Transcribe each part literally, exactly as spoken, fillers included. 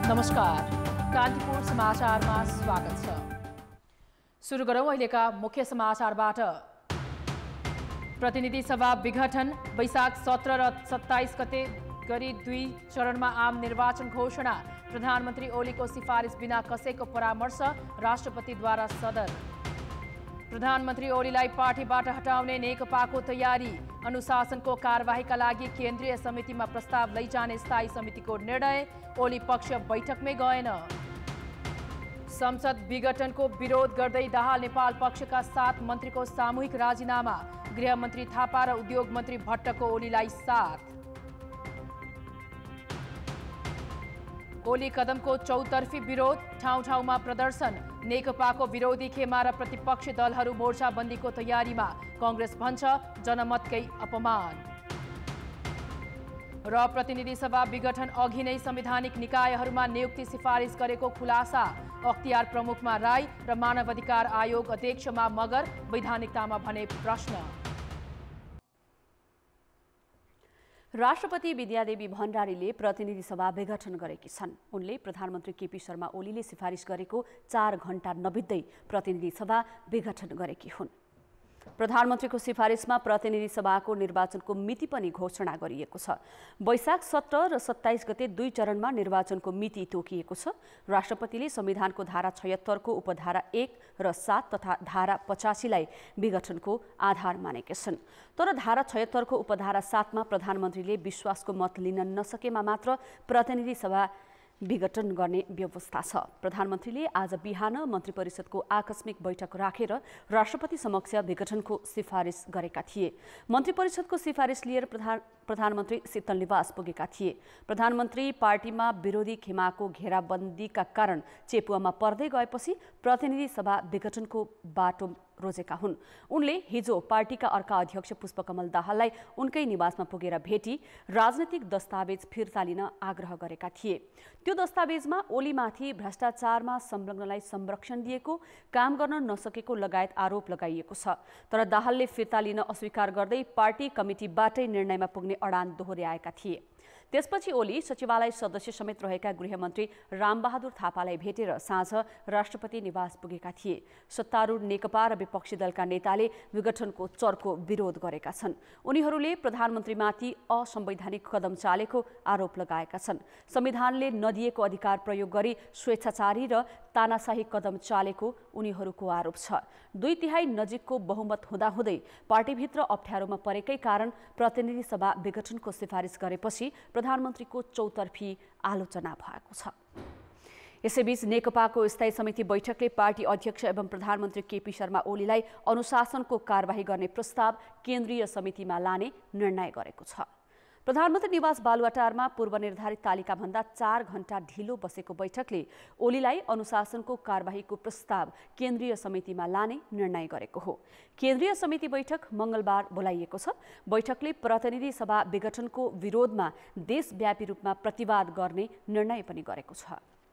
नमस्कार, कान्तिपुर समाचारमा स्वागत छ। सुरु गरौँ अहिलेका मुख्य समाचारबाट। प्रतिनिधि सभा विघटन वैशाख सत्र र सत्ताइस गते गरी दुई चरणमा आम निर्वाचन घोषणा। प्रधानमन्त्री ओलीको सिफारिस बिना कसैको परामर्श राष्ट्रपतिद्वारा सदन। प्रधानमन्त्री ओलीलाई पार्टीबाट हटाउने नेकपाको तयारी। अनुशासनको कारबाहीका लागि केन्द्रीय समितिमा प्रस्ताव लैजाने स्थायी समितिको निर्णय। ओली पक्ष बैठकमै गएन। संसद विघटनको विरोध गर्दै दाहाल नेपाल पक्षका सात मन्त्रीको सामूहिक राजीनामा। गृहमन्त्री थापा र उद्योग मन्त्री भट्टको ओलीलाई साथ। ओली कदमको चौतर्फी विरोध, ठाउँ ठाउँमा प्रदर्शन। नेकपाको विरोधी खेमा र प्रतिपक्षी दलहरू मोर्चाबन्दीको तयारीमा। कांग्रेस भन्छ जनमतकै अपमान। र प्रतिनिधि सभा विघटन अघि नै संवैधानिक निकायहरूमा नियुक्ति सिफारिस गरेको खुलासा। अख्तियार प्रमुखमा राई र मानवाधिकार आयोग अध्यक्षमा मगर, वैधानिकतामा भने प्रश्न। राष्ट्रपति विद्यादेवी भण्डारीले प्रतिनिधि सभा विघटन गरेकी छन्। उनले प्रधानमन्त्री केपी शर्मा ओलीले सिफारिस गरेको चार घण्टा नबित्दै प्रतिनिधि सभा विघटन गरेकी हुन्। प्रधानमन्त्रीको सिफारिसमा प्रतिनिधि सभाको निर्वाचनको मिति पनि घोषणा गरिएको छ। वैशाख सत्र र सत्ताइस गते दुई चरणमा निर्वाचनको मिति तोकिएको छ। राष्ट्रपतिले संविधानको धारा छयत्तरको उपधारा एक र सात तथा धारा पचासीलाई विघटनको आधार मानेका छन्। तर धारा छयत्तरको उपधारा सातमा प्रधानमन्त्रीले विश्वासको मत लिन नसकेमा मात्र प्रतिनिधि सभा विघटन गर्ने व्यवस्था छ। प्रधानमन्त्रीले आज बिहान मन्त्री परिषदको आकस्मिक बैठक राखेर राष्ट्रपति समक्ष विघटनको सिफारिस गरेका थिए। मन्त्री परिषदको सिफारिस लिएर प्रधान प्रधानमन्त्री शीतल निवास पुगेका थिए। प्रधानमन्त्री पार्टीमा विरोधी खेमाको घेराबन्दीका कारण चेपुवामा पर्दै गएपछि प्रतिनिधि सभा विघटनको बाटो रोजेका हुन्। उनले हिजो पार्टीका अर्का अध्यक्ष पुष्पकमल दाहाललाई उनकै निवासमा पुगेर भेटी राजनैतिक दस्तावेज फिर्ता लिन आग्रह गरेका थिए। त्यो दस्तावेजमा ओलीमाथि भ्रष्टाचारमा संलग्नलाई संरक्षण दिएको, काम गर्न नसकेको लगायत आरोप लगाइएको छ। तर दाहालले फिर्ता लिन अस्वीकार गर्दै पार्टी कमिटीबाटै निर्णयमा पुग्ने अडान दोहोर्याएका थिए। त्यसपछि ओली सचिवालय सदस्य समेत रहेका गृहमन्त्री रामबहादुर थापालाई भेटेर साँझ राष्ट्रपति निवास पुगेका थिए। सत्तारूढ नेकपा र विपक्षी दलका नेताले विघटनको चर्को विरोध गरेका छन्। उनीहरूले प्रधानमन्त्रीमाथि असंवैधानिक कदम चालेको आरोप लगाएका छन्। संविधानले नदिएको अधिकार प्रयोग गरी स्वेच्छाचारी र तानाशाही कदम चालेको उनीहरूको आरोप छ। दुई तिहाई नजिकको बहुमत हुँदाहुँदै पार्टीभित्र अप्ठ्यारोमा परेकै कारण प्रतिनिधि सभा विघटनको सिफारिस गरेपछि प्रधानमन्त्रीको चौतर्फी आलोचना भएको छ। यसैबीच नेकपाको स्थायी समिति बैठकले पार्टी अध्यक्ष एवं प्रधानमन्त्री केपी शर्मा ओलीलाई अनुशासनको कारबाही गर्ने प्रस्ताव केन्द्रीय समितिमा लाने निर्णय गरेको छ। प्रधानमन्त्री निवास बालुवाटारमा पूर्व निर्धारित तालिकाभन्दा चार घण्टा ढिलो बसेको बैठकले ओलीलाई अनुशासनको कारबाहीको प्रस्ताव केन्द्रीय समितिमा लाने निर्णय गरेको हो। केन्द्रीय समिति बैठक मंगलबार बोलाइएको छ। बैठकले प्रतिनिधि सभा विघटनको विरोधमा देशव्यापी रूपमा प्रतिवाद गर्ने निर्णय पनि गरेको छ।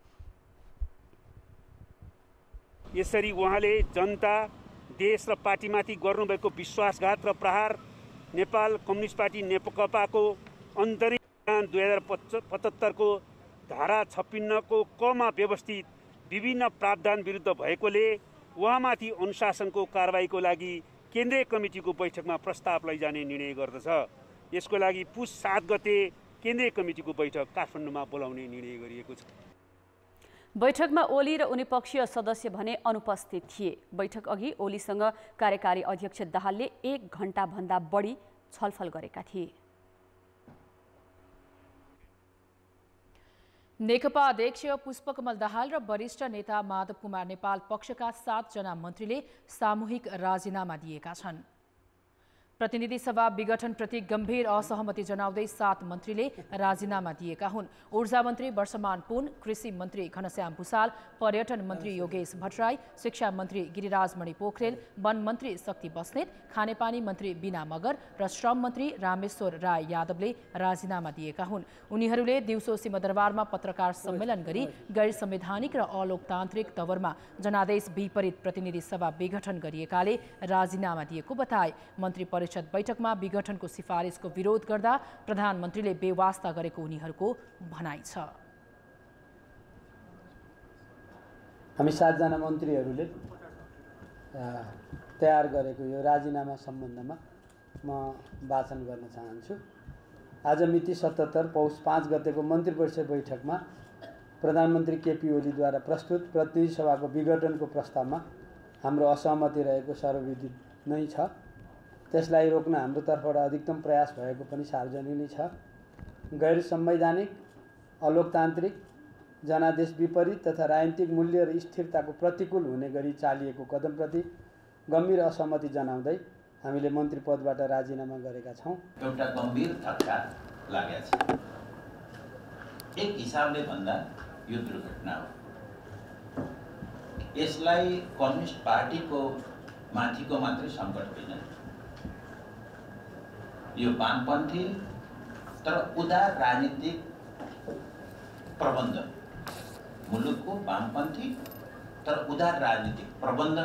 यसरी उहाँले जनता, देश र पार्टीमाथि गर्नुभएको विश्वासघात र प्रहार नेपाल कम्युनिस्ट पार्टी नेकपाको अन्तरिम दुई हजार पचहत्तरको धारा छप्पन्नको कमा व्यवस्थित विभिन्न प्रावधान विरुद्ध भएकोले उहाँमाथि अनुशासनको कारबाहीको लागि केन्द्रीय कमिटीको बैठकमा प्रस्ताव लैजाने निर्णय गर्दछ। यसको लागि पुस सात गते केन्द्रीय कमिटीको बैठक काठमाडौँमा बोलाउने निर्णय गरिएको छ। बैठकमा ओली र उनी पक्षीय सदस्य भने अनुपस्थित थिए। बैठक अघि ओलीसँग कार्यकारी अध्यक्ष दाहालले एक घण्टा भन्दा बढी छलफल गरेका थिए। नेकपा अध्यक्ष पुष्पकमल दाहाल र वरिष्ठ नेता माधव कुमार नेपाल पक्षका सातजना मन्त्रीले सामूहिक राजीनामा दिएका छन्। प्रतिनिधि सभा विघटनप्रति गम्भीर असहमति जनाउँदै सात मन्त्रीले राजीनामा दिएका हुन्। ऊर्जा मन्त्री वर्षमान पुन, कृषि मन्त्री घनश्याम भुसाल, पर्यटन मन्त्री योगेश भट्टराई, शिक्षा मन्त्री गिरिराजमणि पोखरेल, वन मन्त्री शक्ति बस्नेत, खानेपानी मन्त्री बिना मगर र श्रम मन्त्री रामेश्वर राय यादवले राजीनामा दिएका हुन्। उनीहरूले दिउँसो सिंहदरबारमा पत्रकार सम्मेलन गरी गैर संवैधानिक र अलोकतान्त्रिक तवरमा जनादेश विपरीत प्रतिनिधि सभा विघटन गरिएकाले राजीनामा दिएको बताए। मन्त्री परिषद बैठकमा विघटनको सिफारिसको विरोध गर्दा प्रधानमन्त्रीले बेवास्ता गरेको उनीहरूको भनाइ छ। हामी सातजना मन्त्रीहरूले तयार गरेको यो राजीनामा सम्बन्धमा म वाचन गर्न चाहन्छु। आज मिति सतहत्तर पौष पाँच गतेको मन्त्री परिषद बैठकमा प्रधानमन्त्री केपी ओलीद्वारा प्रस्तुत प्रतिनिधि सभाको विघटनको प्रस्तावमा हाम्रो असहमति रहेको सर्वविदित नै छ। त्यसलाई रोक्न हाम्रो तर्फबाट अधिकतम प्रयास भएको पनि सार्वजनिक नै छ। गैर संवैधानिक, अलोकतान्त्रिक, जनादेश विपरीत तथा राजनीतिक मूल्य र स्थिरताको प्रतिकूल हुने गरी चालिएको कदमप्रति गम्भीर असहमति जनाउँदै हामीले मन्त्री पदबाट राजीनामा गरेका छौँ। एउटा गम्भीर धक्का लागेको छ। एक हिसाबले भन्दा यो दुर्घटना हो। यसलाई कम्युनिस्ट पार्टीको माथिको मात्रै सङ्कट होइन, यो वामपन्थी तर उदार राजनीतिक प्रबन्ध, मुलुकको वामपन्थी तर उदार राजनीतिक प्रबन्ध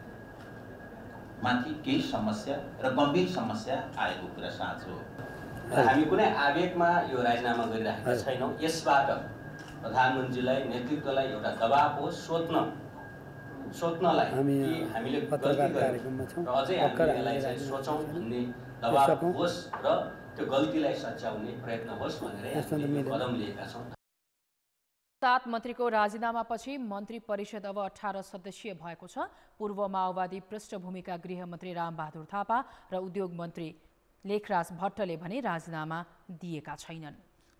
माथि केही समस्या र गम्भीर समस्या आएको कुरा साँचो हो। हामी कुनै आवेगमा यो राजीनामा गरिरहेका छैनौँ। यसबाट प्रधानमन्त्रीलाई, नेतृत्वलाई एउटा दबाब होस्, सोध्न सोध्नलाई कि हामीले गल्ती गरेको र अझै हामीले यसलाई चाहिँ सोचौँ भन्ने दबाब होस् र त्यो गल्तीलाई सच्याउने प्रयत्न होस् भनेर हामीले कदम लिएका छौँ। सात मन्त्रीको राजीनामापछि मन्त्री परिषद अब अठारह सदस्यीय भएको छ। पूर्व माओवादी पृष्ठभूमिका गृहमन्त्री रामबहादुर थापा र उद्योग मन्त्री लेखराज भट्टले भने राजीनामा दिएका छैनन्।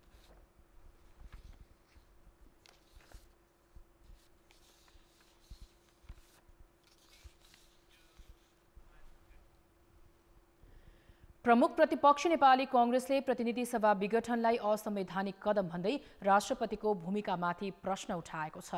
प्रमुख प्रतिपक्ष नेपाली कांग्रेसले प्रतिनिधि सभा विघटनलाई असंवैधानिक कदम भन्दै राष्ट्रपतिको भूमिकामाथि प्रश्न उठाएको छ।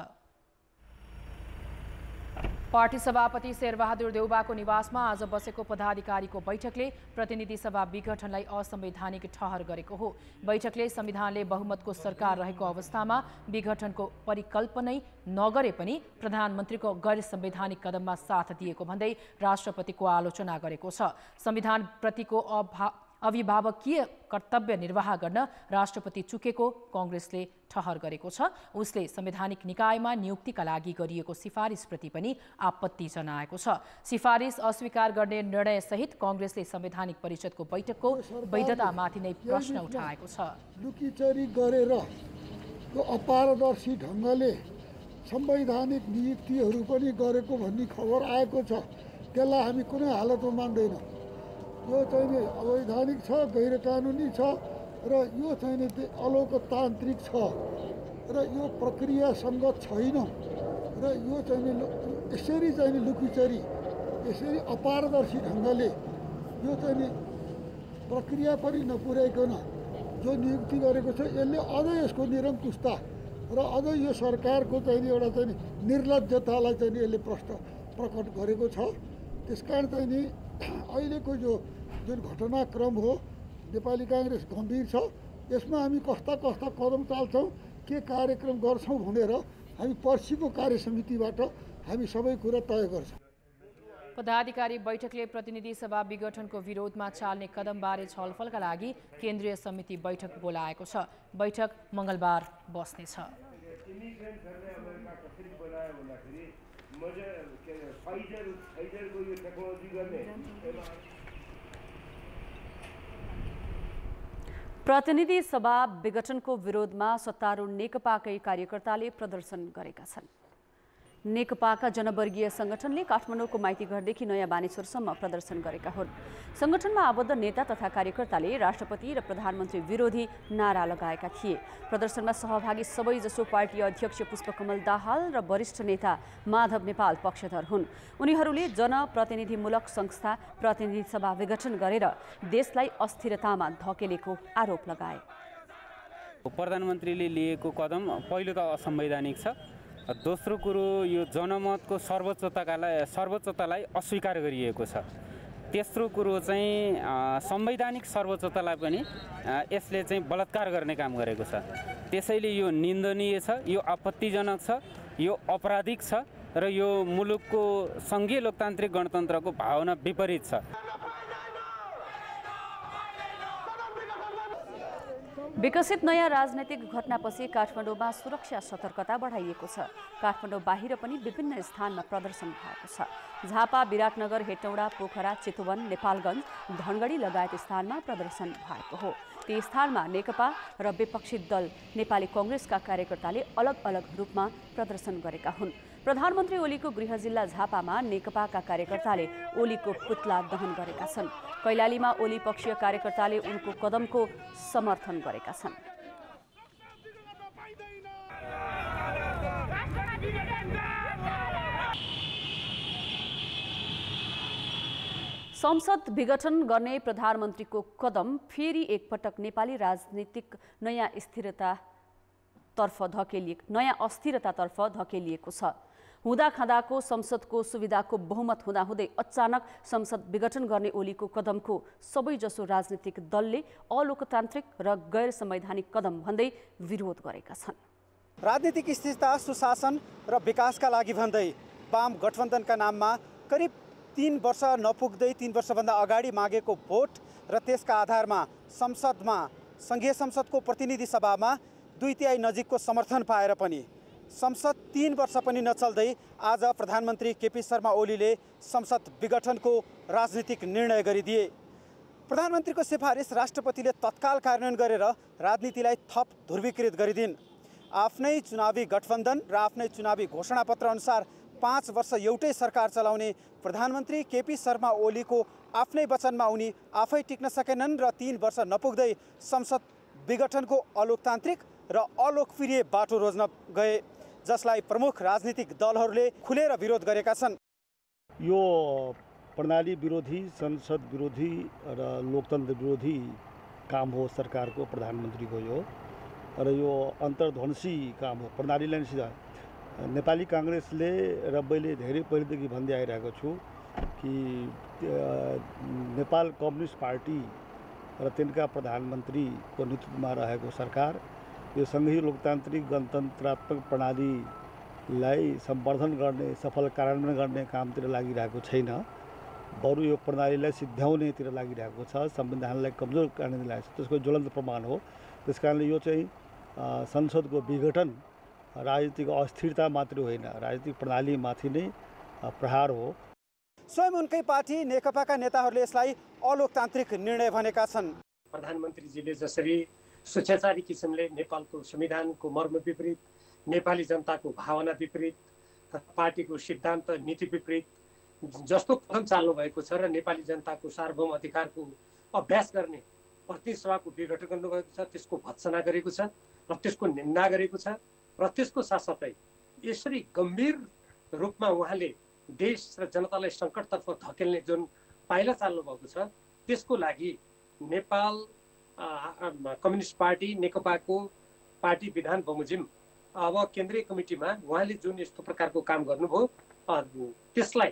पार्टी सभापति शेरबहादुर देउबाको निवासमा आज बसेको पदाधिकारीको बैठकले प्रतिनिधि सभा विघटनलाई असंवैधानिक ठहर गरेको हो। बैठकले संविधानले बहुमतको सरकार रहेको अवस्थामा विघटनको परिकल्पनै नगरे पनि प्रधानमन्त्रीको गैर संवैधानिक कदममा साथ दिएको भन्दै राष्ट्रपतिको आलोचना गरेको छ। संविधान प्रतिको अभिभावकीय कर्तव्य निर्वाह गर्न राष्ट्रपति चुकेको कांग्रेसले ठहर गरेको छ। उसले संवैधानिक निकायमा नियुक्तिका लागि गरिएको सिफारिसप्रति पनि आपत्ति जनाएको छ। सिफारिस अस्वीकार गर्ने निर्णयसहित कांग्रेसले संवैधानिक परिषदको बैठकको वैधतामाथि नै प्रश्न उठाएको छ। लुकीचोरी गरेर त्यो अपारदर्शी ढङ्गले संवैधानिक नियुक्तिहरू पनि गरेको भन्ने खबर आएको छ। त्यसलाई हामी कुनै हालतमा मान्दैनौँ। यो चाहिँ अवैधानिक छ, गैर कानुनी छ र यो चाहिँ अलोकतान्त्रिक छ र यो प्रक्रिया सङ्गत छैन र यो चाहिँ यसरी चाहिँ लुकीचोरी, यसरी अपारदर्शी ढङ्गले यो चाहिँ प्रक्रिया पनि नपुर्याइकन जो नियुक्ति गरेको छ यसले अझ यसको निरङ्कुशता र अझ यो सरकारको चाहिँ एउटा चाहिँ निर्लज्जतालाई चाहिँ यसले प्रश्न प्रकट गरेको छ। त्यसकारण चाहिँ नि अहिलेको जो जुन घटनाक्रम हो नेपाली कांग्रेस गम्भीर छ। यसमा हामी कस्ता कस्ता कदम चाल्छौँ, के कार्यक्रम गर्छौँ भनेर हामी पर्सिको कार्यसमितिबाट हामी सबै कुरा तय गर्छौँ। पदाधिकारी बैठकले प्रतिनिधि सभा विघटनको विरोधमा चाल्ने कदमबारे छलफलका लागि केन्द्रीय समिति बैठक बोलाएको छ। बैठक मङ्गलबार बस्नेछ। प्रतिनिधि सभा विघटनको विरोधमा सत्तारूढ नेकपाकै कार्यकर्ताले प्रदर्शन गरेका छन्। नेकपाका जनवर्गीय संगठनले काठमाडौँको माइतीघरदेखि नयाँ बानेश्वरसम्म प्रदर्शन गरेका हुन्। संगठनमा आबद्ध नेता तथा कार्यकर्ताले राष्ट्रपति र प्रधानमन्त्री विरोधी नारा लगाएका थिए। प्रदर्शनमा सहभागी सबैजसो पार्टी अध्यक्ष पुष्पकमल दाहाल र वरिष्ठ नेता माधव नेपाल पक्षधर हुन्। उनीहरूले जनप्रतिनिधिमूलक संस्था प्रतिनिधि सभा विघटन गरेर देशलाई अस्थिरतामा धकेलेको आरोप लगाए। प्रधानमन्त्रीले लिएको कदम पहिलो त असंवैधानिक छ। दोस्रो कुरो यो जनमतको सर्वोच्चतालाई सर्वोच्चतालाई अस्वीकार गरिएको छ। तेस्रो कुरो चाहिँ संवैधानिक सर्वोच्चतालाई पनि यसले चाहिँ बलात्कार गर्ने काम गरेको छ। त्यसैले यो निन्दनीय छ, यो आपत्तिजनक छ, यो अपराधिक छ र यो मुलुकको सङ्घीय लोकतान्त्रिक गणतन्त्रको भावना विपरीत छ। विकसित नयाँ राजनैतिक घटनापछि काठमाडौँमा सुरक्षा सतर्कता बढाइएको छ। काठमाडौँ बाहिर पनि विभिन्न स्थानमा प्रदर्शन भएको छ। झापा, विराटनगर, हेटौडा, पोखरा, चितवन, नेपालगञ्ज, धनगढी लगायत स्थानमा प्रदर्शन भएको हो। ती स्थानमा नेकपा र विपक्षी दल नेपाली कांग्रेसका कार्यकर्ताले अलग अलग रूपमा प्रदर्शन गरेका हुन्। प्रधानमन्त्री ओलीको गृह जिल्ला झापामा नेकपाका कार्यकर्ताले ओलीको पुतला दहन गरेका छन्। कैलालीमा ओली पक्षीय कार्यकर्ताले उनको कदमको समर्थन गरेका छन्। संसद विघटन गर्ने प्रधानमन्त्रीको कदम फेरि एकपटक नेपाली राजनीतिक नयाँ स्थिरतातर्फ धकेलिएको नयाँ अस्थिरतातर्फ धकेलिएको छ। हुँदा खाँदाको संसदको सुविधाको बहुमत हुँदाहुँदै अचानक संसद विघटन गर्ने ओलीको कदमको सबैजसो राजनीतिक दलले अलोकतान्त्रिक र गैर संवैधानिक कदम भन्दै विरोध गरेका छन्। राजनीतिक स्थिरता, सुशासन र विकासका लागि भन्दै वाम गठबन्धनका नाममा करिब तीन वर्ष नपुग्दै तीन वर्षभन्दा अगाडि मागेको भोट र त्यसका आधारमा संसदमा सङ्घीय संसदको प्रतिनिधि सभामा दुई तिहाई नजिकको समर्थन पाएर पनि संसद तीन वर्ष पनि नचल्दै आज प्रधानमन्त्री केपी शर्मा ओलीले संसद विघटनको राजनीतिक निर्णय गरिदिए। प्रधानमन्त्रीको सिफारिस राष्ट्रपतिले तत्काल कार्यान्वयन गरेर राजनीतिलाई थप ध्रुवीकृत गरिदिन्। आफ्नै चुनावी गठबन्धन र आफ्नै चुनावी घोषणापत्र अनुसार पाँच वर्ष एउटै सरकार चलाउने प्रधानमन्त्री केपी शर्मा ओलीको आफ्नै वचनमा उनी आफै टिक्न सकेनन् र तीन वर्ष नपुग्दै संसद विघटनको अलोकतान्त्रिक र अलोकप्रिय बाटो रोज्न गए, जसलाई प्रमुख राजनीतिक दलहरूले खुलेर विरोध गरेका छन्। यो प्रणाली विरोधी, संसद विरोधी र लोकतन्त्र विरोधी काम हो सरकारको, प्रधानमन्त्रीको यो र यो अन्तर्ध्वंसी काम हो प्रणालीलाई सिधा। नेपाली कांग्रेसले र मैले धेरै पहिलेदेखि भन्दै आइरहेको छु कि नेपाल कम्युनिस्ट पार्टी र तिनका प्रधानमन्त्रीको नेतृत्वमा रहेको सरकार यो सङ्घीय लोकतान्त्रिक गणतन्त्रात्मक प्रणालीलाई सम्वर्धन गर्ने, सफल कार्यान्वयन गर्ने कामतिर लागिरहेको छैन, बरु यो प्रणालीलाई सिद्ध्याउनेतिर लागिरहेको छ, संविधानलाई कमजोर गर्ने लागेको छ। त्यसको ज्वलन्त प्रमाण हो। त्यसकारणले यो चाहिँ संसदको विघटन राजनीतिक अस्थिरता मात्रै होइन, राजनीतिक प्रणालीमाथि नै प्रहार हो। स्वयं उनकै पार्टी नेकपाका नेताहरूले यसलाई अलोकतान्त्रिक निर्णय भनेका छन्। प्रधानमन्त्रीजीले जसरी स्वेच्छाचारी किसिमले नेपालको संविधानको मर्म विपरीत, नेपाली जनताको भावना विपरीत, पार्टीको सिद्धान्त नीति विपरीत जस्तो कदम चाल्नु भएको छ र नेपाली जनताको सार्वभौम अधिकारको अभ्यास गर्ने प्रतिनिधि सभाको विघटन गर्नुभएको छ, त्यसको भत्सना गरेको छ र त्यसको निन्दा गरेको छ र त्यसको साथसाथै यसरी गम्भीर रूपमा उहाँले देश र जनतालाई सङ्कटतर्फ धकेल्ने जुन पाइला चाल्नु भएको छ, त्यसको लागि नेपाल कम्युनिस्ट पार्टी नेकपाको पार्टी विधान बमोजिम अब केन्द्रीय कमिटीमा उहाँले जुन यस्तो प्रकारको काम गर्नुभयो त्यसलाई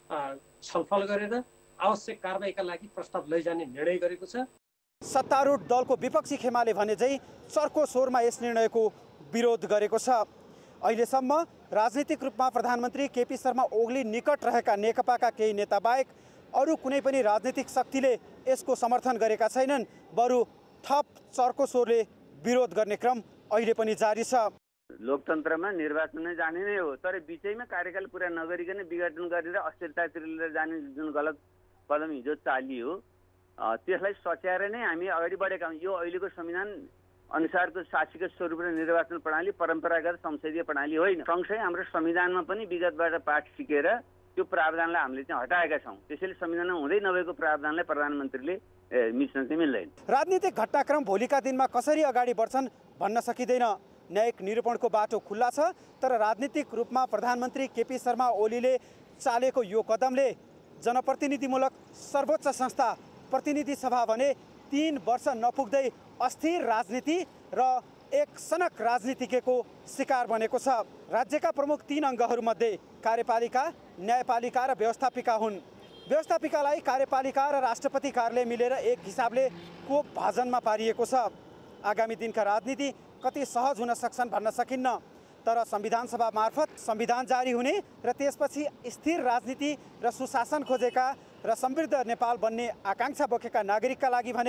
छलफल गरेर आवश्यक कारबाहीका लागि प्रस्ताव लैजाने निर्णय गरेको छ। सत्तारूढ दलको विपक्षी खेमाले भने चाहिँ चर्को स्वरमा यस निर्णयको विरोध गरेको छ। अहिलेसम्म राजनीतिक रूपमा प्रधानमन्त्री केपी शर्मा ओली निकट रहेका नेकपाका केही नेता बाहेक अरू कुनै पनि राजनीतिक शक्तिले यसको समर्थन गरेका छैनन्, बरु थप चर्को स्वरले विरोध गर्ने क्रम अहिले पनि जारी छ। लोकतन्त्रमा निर्वाचन नै जाने नै हो, तर बिचैमा कार्यकाल पुरा नगरिकन विघटन गरेर अस्थिरतातिर लिएर जाने जुन गलत कदम हिजो चालियो त्यसलाई सच्याएर नै हामी अगाडि बढेका हौँ। यो अहिलेको संविधान अनुसारको शासकीय स्वरूप र निर्वाचन प्रणाली परम्परागत संसदीय प्रणाली होइन। सँगसँगै हाम्रो संविधानमा पनि विगतबाट पाठ सिकेर त्यो प्रावधानलाई हामीले चाहिँ हटाएका छौँ। त्यसैले संविधानमा हुँदै नभएको प्रावधानलाई प्रधानमन्त्रीले मिच्न चाहिँ मिल्दैन। राजनीतिक घटनाक्रम भोलिका दिनमा कसरी अगाडि बढ्छन् भन्न सकिँदैन। न्यायिक निरूपणको बाटो खुल्ला छ, तर राजनीतिक रूपमा प्रधानमन्त्री केपी शर्मा ओलीले चालेको यो कदमले जनप्रतिनिधिमूलक सर्वोच्च संस्था प्रतिनिधि सभा भने तीन वर्ष नपुग्दै अस्थिर राजनीति र एक सनक राजनीतिको शिकार बनेको छ। राज्यका प्रमुख तीन अङ्गहरूमध्ये कार्यपालिका, न्यायपालिका र व्यवस्थापिका हुन्। व्यवस्थापिकालाई कार्यपालिका र राष्ट्रपति कार्यालय मिलेर एक हिसाबले कोप भाजनमा पारिएको छ। आगामी दिनका राजनीति कति सहज हुन सक्छन् भन्न सकिन्न, तर संविधान सभा मार्फत संविधान जारी हुने र त्यसपछि स्थिर राजनीति र सुशासन खोजेका र समृद्ध नेपाल बन्ने आकांक्षा बोकेका नागरिकका लागि भने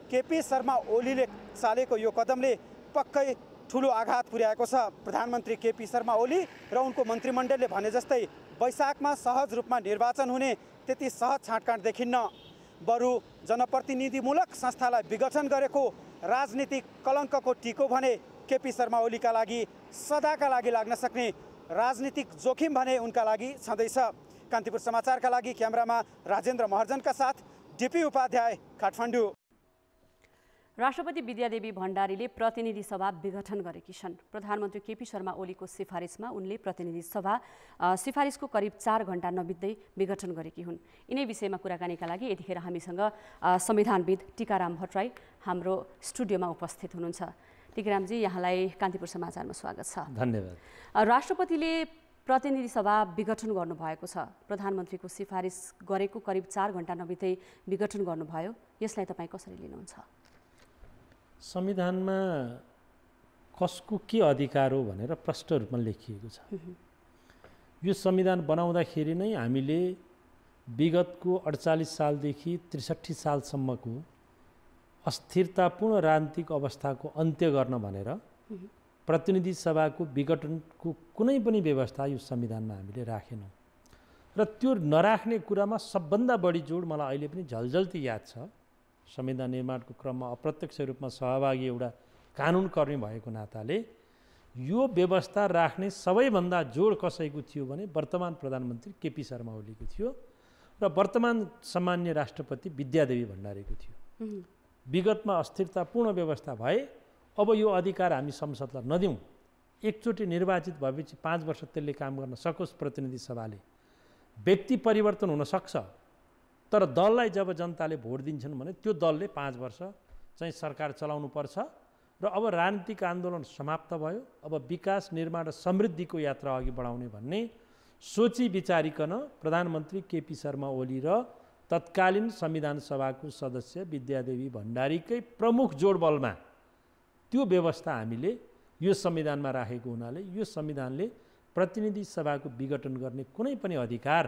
केपी शर्मा ओलीले चालेको यो कदमले पक्कै ठुलो आघात पुर्याएको छ। प्रधानमन्त्री केपी शर्मा ओली र उनको मन्त्रीमण्डलले भने जस्तै वैशाखमा सहज रूपमा निर्वाचन हुने त्यति सहज छाँटकाँट देखिन्न। बरु जनप्रतिनिधिमूलक संस्थालाई विघटन गरेको राजनीतिक कलङ्कको टिको भने केपी शर्मा ओलीका लागि सदाका लागि लाग्न सक्ने राजनीतिक जोखिम भने उनका लागि छँदैछ। कान्तिपुर समाचारका लागि क्यामेरामा राजेन्द्र महर्जनका साथ डिपी उपाध्याय, काठमाडौँ। राष्ट्रपति विद्यादेवी भण्डारीले प्रतिनिधि सभा विघटन गरेकी छन्। प्रधानमन्त्री केपी शर्मा ओलीको सिफारिसमा उनले प्रतिनिधि सभा सिफारिसको करिब चार घण्टा नबित्दै विघटन गरेकी हुन्। यिनै विषयमा कुराकानीका लागि यतिखेर हामीसँग संविधानविद टीकाराम भट्टराई हाम्रो स्टुडियोमा उपस्थित हुनुहुन्छ। टीकारामजी, यहाँलाई कान्तिपुर समाचारमा स्वागत छ। धन्यवाद। राष्ट्रपतिले प्रतिनिधि सभा विघटन गर्नुभएको छ। प्रधानमन्त्रीको सिफारिस गरेको करिब चार घण्टा नबित्दै विघटन गर्नुभयो। यसलाई तपाईँ कसरी लिनुहुन्छ? संविधानमा कसको के अधिकार हो भनेर प्रष्ट रूपमा लेखिएको छ। यो संविधान बनाउँदाखेरि नै हामीले विगतको अडचालिस सालदेखि त्रिसठी सालसम्मको अस्थिरतापूर्ण राजनीतिक अवस्थाको अन्त्य गर्न भनेर प्रतिनिधि सभाको विघटनको कुनै पनि व्यवस्था यो संविधानमा हामीले राखेनौँ। र त्यो नराख्ने कुरामा सबभन्दा बढी जोड मलाई अहिले पनि झलझल्ती याद छ। संविधान निर्माणको क्रममा अप्रत्यक्ष रूपमा सहभागी एउटा कानुनकर्मी भएको नाताले यो व्यवस्था राख्ने सबैभन्दा जोड कसैको थियो भने वर्तमान प्रधानमन्त्री केपी शर्मा ओलीको थियो र वर्तमान सामान्य राष्ट्रपति विद्यादेवी भण्डारीको थियो। विगतमा अस्थिरतापूर्ण व्यवस्था भए अब यो अधिकार हामी संसदलाई नदिउँ, एकचोटि निर्वाचित भएपछि पाँच वर्ष त्यसले काम गर्न सकोस् प्रतिनिधि सभाले। व्यक्ति परिवर्तन हुन सक्छ, तर दललाई जब जनताले भोट दिन्छन् भने त्यो दलले पाँच वर्ष चाहिँ सरकार चलाउनु पर्छ र अब राजनीतिक आन्दोलन समाप्त भयो। अब विकास, निर्माण र समृद्धिको यात्रा अघि बढाउने भन्ने सोची विचारिकन प्रधानमन्त्री केपी शर्मा ओली र तत्कालीन संविधान सभाको सदस्य विद्यादेवी भण्डारीकै प्रमुख जोडबलमा त्यो व्यवस्था हामीले यो संविधानमा राखेको हुनाले यो संविधानले प्रतिनिधि सभाको विघटन गर्ने कुनै पनि अधिकार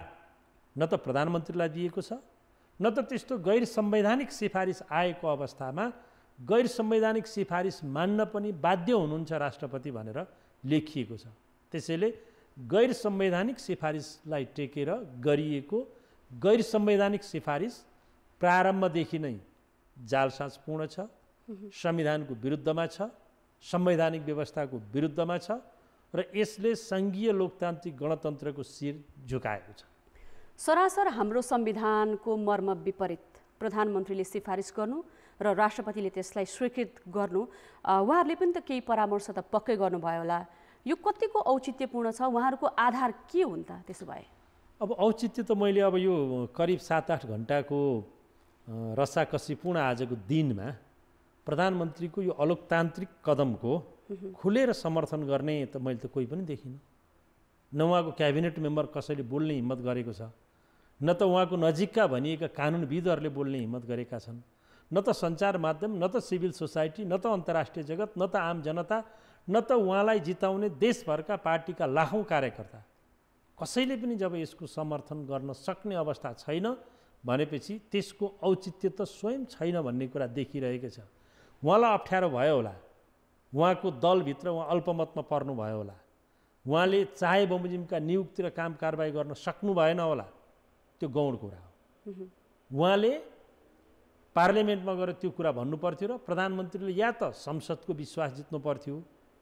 न त प्रधानमन्त्रीलाई दिएको छ, न त त्यस्तो गैर संवैधानिक सिफारिस आएको अवस्थामा गैर संवैधानिक सिफारिस मान्न पनि बाध्य हुनुहुन्छ राष्ट्रपति भनेर लेखिएको छ। त्यसैले गैर संवैधानिक सिफारिसलाई टेकेर गरिएको गैर संवैधानिक सिफारिस प्रारम्भदेखि नै जालसाजपूर्ण छ, संविधानको विरुद्धमा छ, संवैधानिक व्यवस्थाको विरुद्धमा छ र यसले सङ्घीय लोकतान्त्रिक गणतन्त्रको शिर झुकाएको छ। सरासर हाम्रो संविधानको मर्म विपरीत प्रधानमन्त्रीले सिफारिस गर्नु र राष्ट्रपतिले त्यसलाई स्वीकृत गर्नु, उहाँहरूले पनि त केही परामर्श त पक्कै गर्नुभयो होला। यो कतिको औचित्यपूर्ण छ? उहाँहरूको आधार के हुन् त त्यसो भए? अब औचित्य त मैले अब यो करिब सात आठ घन्टाको रसाकसीपूर्ण आजको दिनमा प्रधानमन्त्रीको यो अलोकतान्त्रिक कदमको खुलेर समर्थन गर्ने त मैले त कोही पनि देखिनँ। न उहाँको क्याबिनेट मेम्बर कसैले बोल्ने हिम्मत गरेको छ, न त उहाँको नजिकका भनिएका कानुनविदहरूले बोल्ने हिम्मत गरेका छन्, न त सञ्चार माध्यम, न त सिभिल सोसाइटी, न त अन्तर्राष्ट्रिय जगत, न त आम जनता, न त उहाँलाई जिताउने देशभरका पार्टीका लाखौँ कार्यकर्ता कसैले पनि जब यसको समर्थन गर्न सक्ने अवस्था छैन भनेपछि त्यसको औचित्य त स्वयं छैन भन्ने कुरा देखिरहेको छ। उहाँलाई अप्ठ्यारो भयो होला, उहाँको दलभित्र उहाँ अल्पमतमा पर्नु भयो होला, उहाँले चाहे बमोजिमका नियुक्ति र काम कारबाही गर्न सक्नु भएन होला, त्यो गौण कुरा हो। उहाँले पार्लियामेन्टमा गएर त्यो कुरा भन्नु पर्थ्यो र प्रधानमन्त्रीले या त संसदको विश्वास जित्नु पर्थ्यो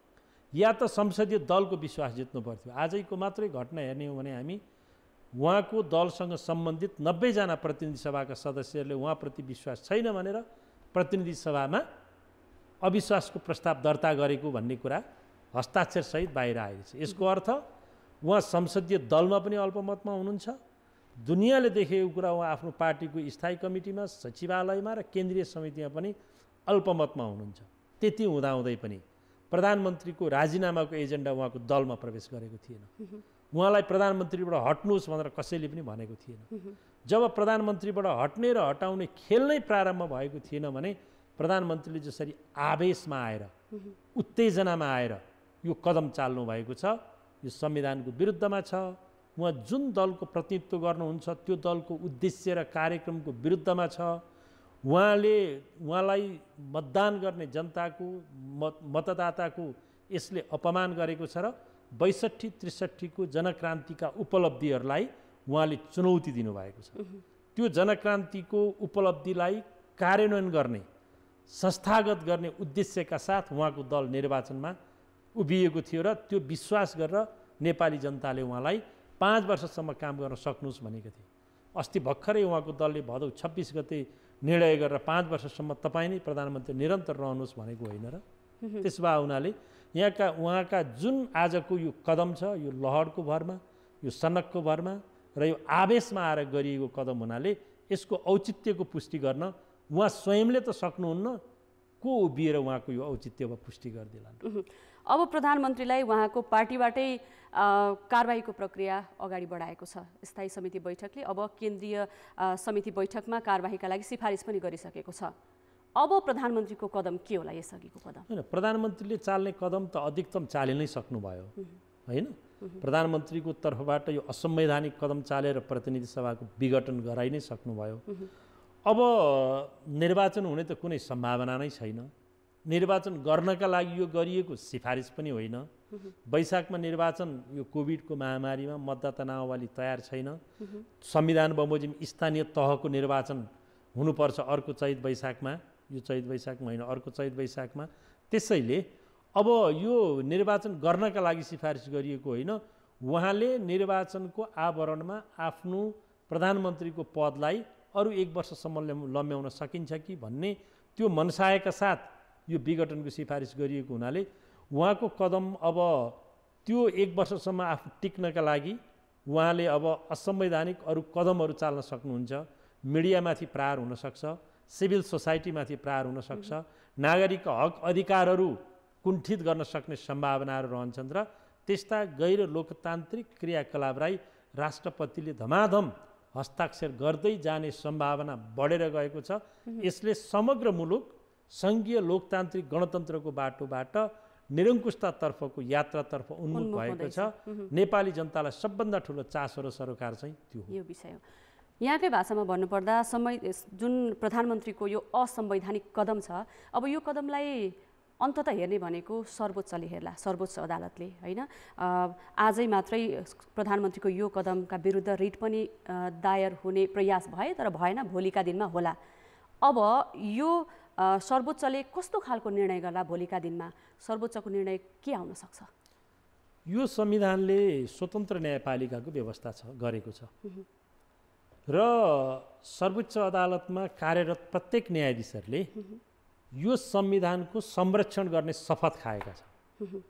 या त संसदीय दलको विश्वास जित्नु पर्थ्यो। आजैको मात्रै घटना हेर्ने हो भने हामी उहाँको दलसँग सम्बन्धित नब्बेजना प्रतिनिधि सभाका सदस्यहरूले उहाँप्रति विश्वास छैन भनेर प्रतिनिधि सभामा अविश्वासको प्रस्ताव दर्ता गरेको भन्ने कुरा हस्ताक्षरसहित बाहिर आएको छ। यसको अर्थ उहाँ संसदीय दलमा पनि अल्पमतमा हुनुहुन्छ, दुनियाँले देखेको कुरा उहाँ आफ्नो पार्टीको स्थायी कमिटीमा, सचिवालयमा र केन्द्रीय समितिमा पनि अल्पमतमा हुनुहुन्छ। त्यति हुँदाहुँदै पनि प्रधानमन्त्रीको राजीनामाको एजेन्डा उहाँको दलमा प्रवेश गरेको थिएन। उहाँलाई प्रधानमन्त्रीबाट हट्नुहोस् भनेर कसैले पनि भनेको थिएन। जब प्रधानमन्त्रीबाट हट्ने र हटाउने खेल नै प्रारम्भ भएको थिएन भने प्रधानमन्त्रीले जसरी आवेशमा आएर, उत्तेजनामा आएर यो कदम चाल्नु भएको छ, यो संविधानको विरुद्धमा छ। उहाँ जुन दलको प्रतिनिधित्व गर्नुहुन्छ त्यो दलको उद्देश्य र कार्यक्रमको विरुद्धमा छ। उहाँले उहाँलाई मतदान गर्ने जनताको मत मतदाताको यसले अपमान गरेको छ र बैसठी त्रिसठीको जनक्रान्तिका उपलब्धिहरूलाई उहाँले चुनौती दिनुभएको छ। त्यो जनक्रान्तिको उपलब्धिलाई कार्यान्वयन गर्ने संस्थागत गर्ने उद्देश्यका साथ उहाँको दल निर्वाचनमा उभिएको थियो र त्यो विश्वास गरेर नेपाली जनताले उहाँलाई पाँच वर्षसम्म काम गर्न सक्नुहोस् भनेको थिए। अस्ति भर्खरै उहाँको दलले भदौ छब्बिस गते निर्णय गरेर पाँच वर्षसम्म तपाईँ नै प्रधानमन्त्री निरन्तर रहनुहोस् भनेको होइन र त्यसो भए हुनाले यहाँका उहाँका जुन आजको यो कदम छ यो लहरको भरमा यो सनकको भरमा र यो आवेशमा आएर गरिएको कदम हुनाले यसको औचित्यको पुष्टि गर्न उहाँ स्वयंले त सक्नुहुन्न, को उभिएर उहाँको यो औचित्य पुष्टि गरिदिलान्। अब प्रधानमन्त्रीलाई उहाँको पार्टीबाटै कारबाहीको प्रक्रिया अगाडि बढाएको छ। स्थायी समिति बैठकले अब केन्द्रीय समिति बैठकमा कारबाहीका लागि सिफारिस पनि गरिसकेको छ। अब प्रधानमन्त्रीको कदम के होला यसअघिको कदम? होइन, प्रधानमन्त्रीले चाल्ने कदम त अधिकतम चालि नै सक्नुभयो होइन। प्रधानमन्त्रीको तर्फबाट यो असंवैधानिक कदम चालेर प्रतिनिधि सभाको विघटन गराइ नै सक्नुभयो। अब निर्वाचन हुने त कुनै सम्भावना नै छैन। निर्वाचन गर्नका लागि यो गरिएको सिफारिस पनि होइन। वैशाखमा निर्वाचन यो कोभिडको महामारीमा मतदाता नामावली तयार छैन। संविधान बमोजिम स्थानीय तहको निर्वाचन हुनुपर्छ अर्को चैत वैशाखमा, यो चैत वैशाखमा होइन अर्को चैत वैशाखमा। त्यसैले अब यो निर्वाचन गर्नका लागि सिफारिस गरिएको होइन। उहाँले निर्वाचनको आवरणमा आफ्नो प्रधानमन्त्रीको पदलाई अरू एक वर्षसम्म लम्ब्याउन सकिन्छ कि भन्ने त्यो मनसायका साथ यो विघटनको सिफारिस गरिएको हुनाले उहाँको कदम अब त्यो एक वर्षसम्म आफू टिक्नका लागि उहाँले अब असंवैधानिक अरू कदमहरू चाल्न सक्नुहुन्छ। मिडियामाथि प्रहार हुनसक्छ, सिभिल सोसाइटीमाथि प्रहार हुनसक्छ, नागरिकका हक अधिकारहरू कुण्ठित गर्न सक्ने सम्भावनाहरू रहन्छन् र त्यस्ता गैर लोकतान्त्रिक क्रियाकलापलाई राष्ट्रपतिले धमाधम हस्ताक्षर गर्दै जाने सम्भावना बढेर गएको छ। यसले समग्र मुलुक सङ्घीय लोकतान्त्रिक गणतन्त्रको बाटोबाट निरङ्कुशतातर्फको यात्रातर्फ उन्मुख भएको छ। नेपाली जनतालाई सबभन्दा ठुलो चासो र सरोकार चाहिँ त्यो हो। यो विषय हो। यहाँकै भाषामा भन्नुपर्दा समय जुन प्रधानमन्त्रीको यो असंवैधानिक कदम छ, अब यो कदमलाई अन्ततः हेर्ने भनेको सर्वोच्चले हेर्ला, सर्वोच्च अदालतले होइन। आजै मात्रै प्रधानमन्त्रीको यो कदमका विरुद्ध रिट पनि दायर हुने प्रयास भए, तर भएन, भोलिका दिनमा होला। अब यो सर्वोच्चले कस्तो खालको निर्णय गर्ला भोलिका दिनमा? सर्वोच्चको निर्णय के आउन सक्छ? यो संविधानले स्वतन्त्र न्यायपालिकाको व्यवस्था छ गरेको छ र सर्वोच्च अदालतमा कार्यरत प्रत्येक न्यायाधीशहरूले यो संविधानको संरक्षण गर्ने शपथ खाएका छन्